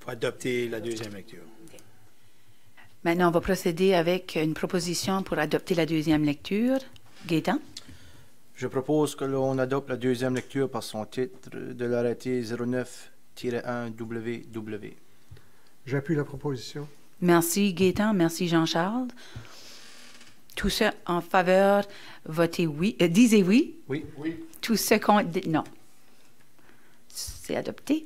pour adopter la deuxième lecture. Maintenant, on va procéder avec une proposition pour adopter la deuxième lecture. Gaétan? Je propose que l'on adopte la deuxième lecture par son titre de l'arrêté 09-1 WW. J'appuie la proposition. Merci Gaétan, merci Jean-Charles. Tous ceux en faveur, votez oui. Disez oui. Oui. Oui. Tous ceux contre, non. C'est adopté.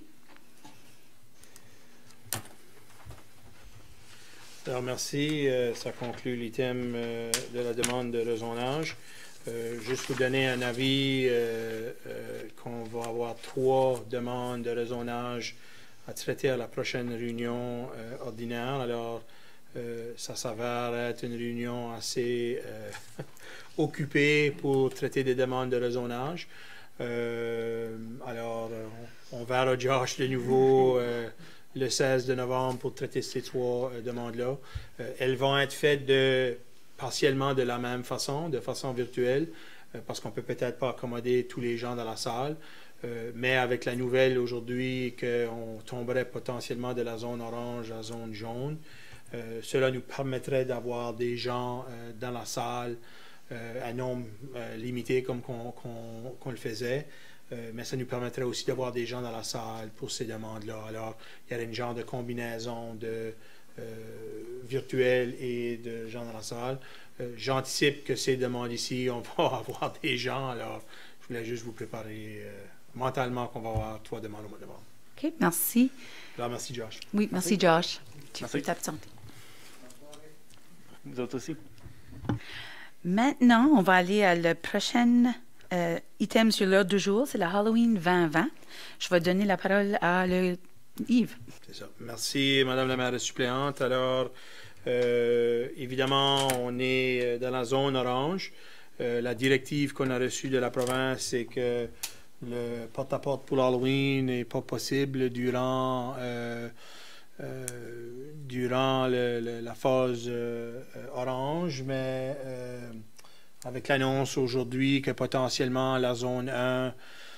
Alors, merci. Ça conclut l'item de la demande de rezonage. Juste vous donner un avis qu'on va avoir 3 demandes de rezonage à traiter à la prochaine réunion ordinaire. Alors, ça s'avère être une réunion assez occupée pour traiter des demandes de rezonage. Alors, on verra Josh de nouveau le 16 de novembre pour traiter ces 3 demandes-là. Elles vont être faites partiellement de la même façon, de façon virtuelle, parce qu'on ne peut peut-être pas accommoder tous les gens dans la salle. Mais avec la nouvelle aujourd'hui qu'on tomberait potentiellement de la zone orange à la zone jaune, cela nous permettrait d'avoir des gens dans la salle à nombre limité comme qu'on le faisait. Mais ça nous permettrait aussi d'avoir des gens dans la salle pour ces demandes-là. Alors, il y aurait une genre de combinaison de virtuel et de gens dans la salle. J'anticipe que ces demandes ici, on va avoir des gens. Alors, je voulais juste vous préparer mentalement qu'on va avoir 3 demandes au mois de novembre. OK, merci. Alors, merci Josh. Oui, merci Josh. Tu Merci. peux t'absenter. Vous autres aussi? Maintenant, on va aller à le prochain item sur l'ordre du jour, c'est la Halloween 2020. Je vais donner la parole à Yves. C'est ça. Merci, Madame la maire suppléante. Alors, évidemment, on est dans la zone orange. La directive qu'on a reçue de la province, c'est que le porte-à-porte pour Halloween n'est pas possible durant la phase orange, mais avec l'annonce aujourd'hui que potentiellement la zone 1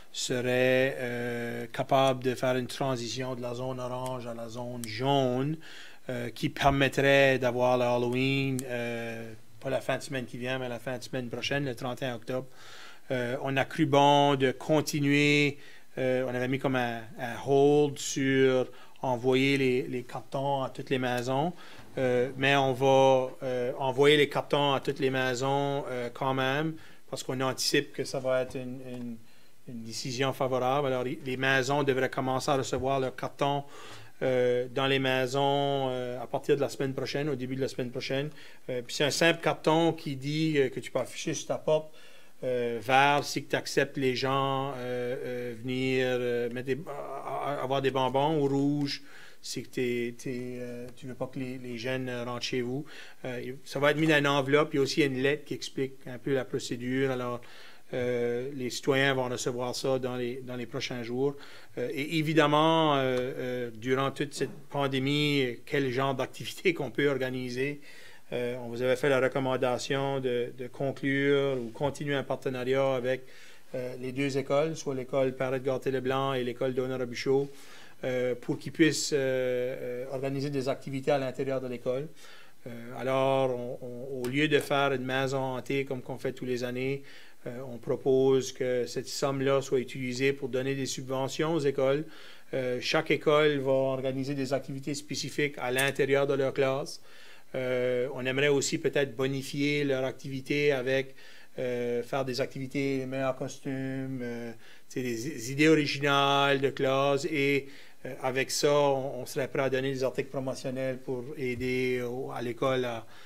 serait capable de faire une transition de la zone orange à la zone jaune qui permettrait d'avoir le Halloween, pas la fin de semaine qui vient, mais la fin de semaine prochaine, le 31 octobre. On a cru bon de continuer, on avait mis comme un hold sur envoyer les cartons à toutes les maisons, mais on va envoyer les cartons à toutes les maisons quand même, parce qu'on anticipe que ça va être une décision favorable. Alors, les maisons devraient commencer à recevoir leurs cartons dans les maisons à partir de la semaine prochaine, au début de la semaine prochaine. Puis c'est un simple carton qui dit que tu peux afficher sur ta porte vert si tu acceptes les gens venir avoir des bonbons, ou rouge si tu ne veux pas que les jeunes rentrent chez vous. Ça va être mis dans une enveloppe. Il y a aussi une lettre qui explique un peu la procédure. Alors, les citoyens vont recevoir ça dans les prochains jours. Et évidemment, durant toute cette pandémie, quel genre d'activité qu'on peut organiser. On vous avait fait la recommandation de conclure ou continuer un partenariat avec les 2 écoles, soit l'école Parrette-Gâté-Leblanc et l'école Donner-Robichaud, pour qu'ils puissent organiser des activités à l'intérieur de l'école. Alors, au lieu de faire une maison hantée comme qu'on fait tous les années, on propose que cette somme-là soit utilisée pour donner des subventions aux écoles. Chaque école va organiser des activités spécifiques à l'intérieur de leur classe. On aimerait aussi peut-être bonifier leur activité avec faire des activités, les meilleurs costumes, des idées originales de classe, et avec ça, on serait prêt à donner des articles promotionnels pour aider à l'école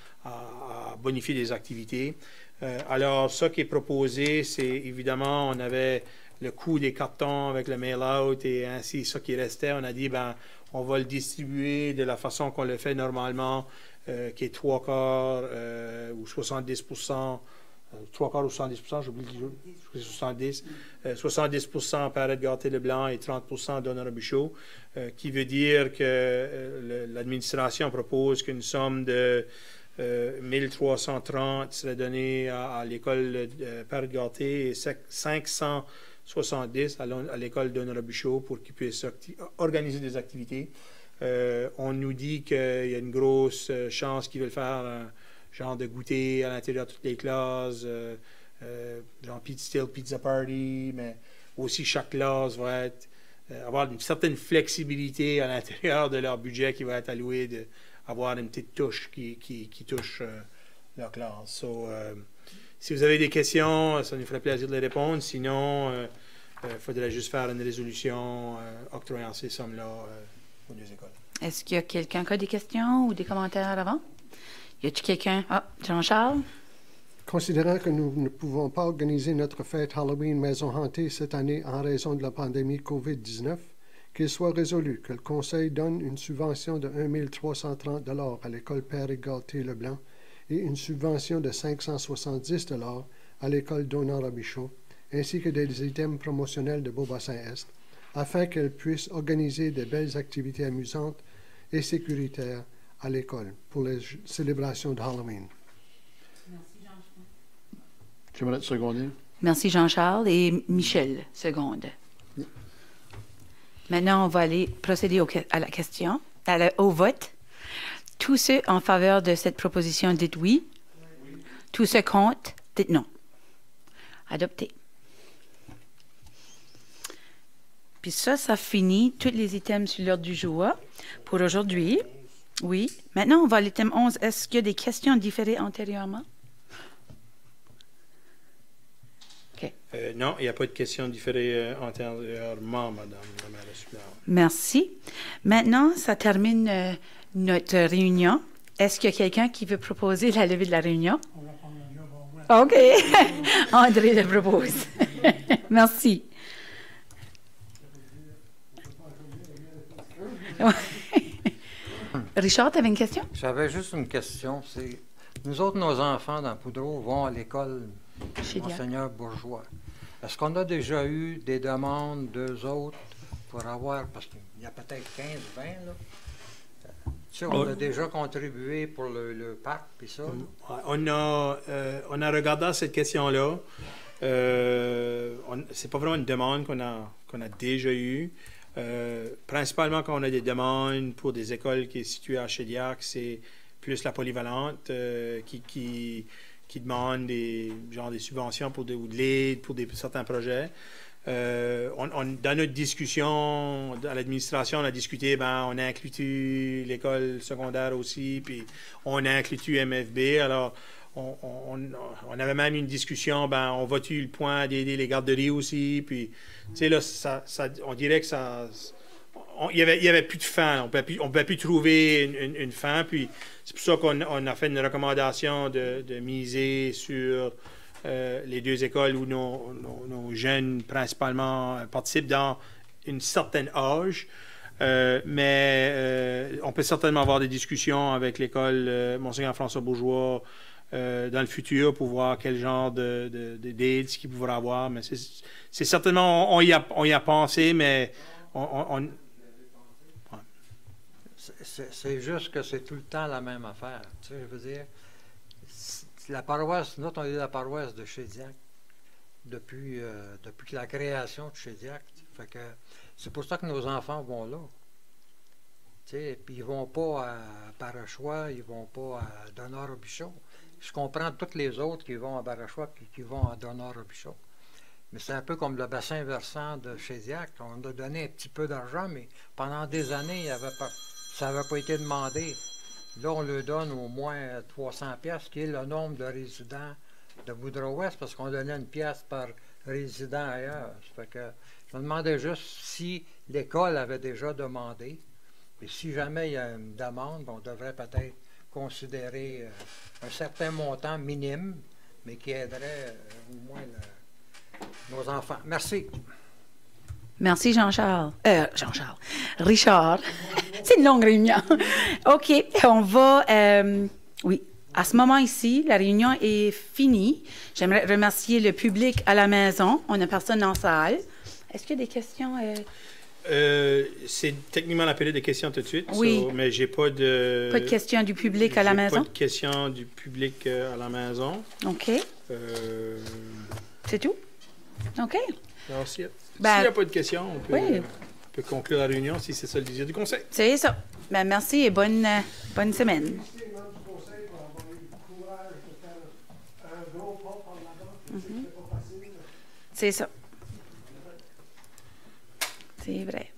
à bonifier des activités. Alors, ce qui est proposé, c'est évidemment, on avait le coût des cartons avec le mail-out et ainsi, ce qui restait, on a dit, on va le distribuer de la façon qu'on le fait normalement, qui est 3/4 ou 70%, 3/4 ou 70%, j'oublie 70%, 70% Parrette-Gâté-Leblanc et 30% Donner-Robichaud, qui veut dire que l'administration propose qu'une somme de 1330 serait donnée à l'école Parrette-Gâté et 570 à l'école Donner-Robichaud pour qu'ils puissent organiser des activités. On nous dit qu'il y a une grosse chance qu'ils veulent faire un genre de goûter à l'intérieur de toutes les classes, genre style pizza party, mais aussi chaque classe va avoir une certaine flexibilité à l'intérieur de leur budget qui va être alloué, avoir une petite touche qui touche leur classe. So, si vous avez des questions, ça nous ferait plaisir de les répondre. Sinon, il faudrait juste faire une résolution octroyant ces sommes-là aux deux écoles. Est-ce qu'il y a quelqu'un qui a des questions ou des commentaires avant? Y a-t-il quelqu'un? Ah, Jean-Charles? Considérant que nous ne pouvons pas organiser notre fête Halloween Maison Hantée cette année en raison de la pandémie COVID-19, qu'il soit résolu que le Conseil donne une subvention de 1 330 $ à l'école Père-Égalité-Leblanc et une subvention de 570 $ à l'école Donard-Robichaud, ainsi que des items promotionnels de Beaubassin-Est, afin qu'elle puisse organiser de belles activités amusantes et sécuritaires à l'école pour les célébrations de Halloween. J'aimerais te seconder. Merci Jean-Charles et Michel, seconde. Maintenant, on va aller procéder à la question, au vote. Tous ceux en faveur de cette proposition, dites oui. Tous ceux contre, dites non. Adopté. Puis ça finit tous les items sur l'ordre du jour pour aujourd'hui. Oui. Maintenant, on va à l'item 11. Est-ce qu'il y a des questions différées antérieurement? Non, il n'y a pas de questions différées antérieurement, Madame la mairesse suppléante. Merci. Maintenant, ça termine notre réunion. Est-ce qu'il y a quelqu'un qui veut proposer la levée de la réunion? OK. André le propose. Merci. Richard, tu avais une question? J'avais juste une question. Nous autres, nos enfants dans Poudreau vont à l'école Monseigneur Bourgeois. Est-ce qu'on a déjà eu des demandes d'eux autres pour avoir, parce qu'il y a peut-être 15, 20, là? Tu sais, on a déjà contribué pour le parc, puis ça? On a regardé cette question-là. C'est pas vraiment une demande qu'on a déjà eue. Principalement quand on a des demandes pour des écoles qui sont situées à Shediac, c'est plus la polyvalente qui demande des subventions ou de l'aide pour certains projets. Dans notre discussion à l'administration, on a discuté, on a inclus l'école secondaire aussi, puis on a inclus MFB. Alors, on avait même une discussion, on va-tu le point d'aider les garderies aussi, puis, tu sais, là, on dirait que il y avait plus de fin. On ne pouvait plus trouver une fin, puis c'est pour ça qu'on a fait une recommandation de miser sur les deux écoles où nos jeunes, principalement, participent dans une certaine âge. Mais on peut certainement avoir des discussions avec l'école Monseigneur François Bourgeois dans le futur pour voir quel genre d'aide qu'ils pourraient avoir. Mais c'est certainement, on y a pensé, mais c'est juste que c'est tout le temps la même affaire. Tu sais, je veux dire, la paroisse, nous, on est la paroisse de Shediac depuis la création de Shediac. Fait que c'est pour ça que nos enfants vont là. Tu sais, puis ils vont pas à Barachois, ils vont pas à Donard-Robichaud. Je comprends toutes les autres qui vont à Barachois et qui vont à Donard-Robichaud. Mais c'est un peu comme le bassin versant de Shediac. On a donné un petit peu d'argent, mais pendant des années, ça n'avait pas été demandé. Là, on leur donne au moins 300 pièces, qui est le nombre de résidents de Boudreau-Ouest, parce qu'on donnait une pièce par résident ailleurs. Ça fait que je me demandais juste si l'école avait déjà demandé. Et si jamais il y a une demande, on devrait peut-être considérer un certain montant minime, mais qui aiderait au moins nos enfants. Merci. Merci, Jean-Charles. Richard. C'est une longue réunion. OK, on va... oui, à ce moment ici, la réunion est finie. J'aimerais remercier le public à la maison. On n'a personne en salle. Est-ce qu'il y a des questions? C'est techniquement la période de questions tout de suite. Oui. Mais j'ai pas de... Pas de questions du public à la maison? Pas de questions du public à la maison. OK. C'est tout? OK. Alors, s'il n'y a pas de questions, on peut conclure la réunion si c'est ça le désir du conseil. C'est ça. Ben, merci et bonne semaine. C'est ça. C'est vrai.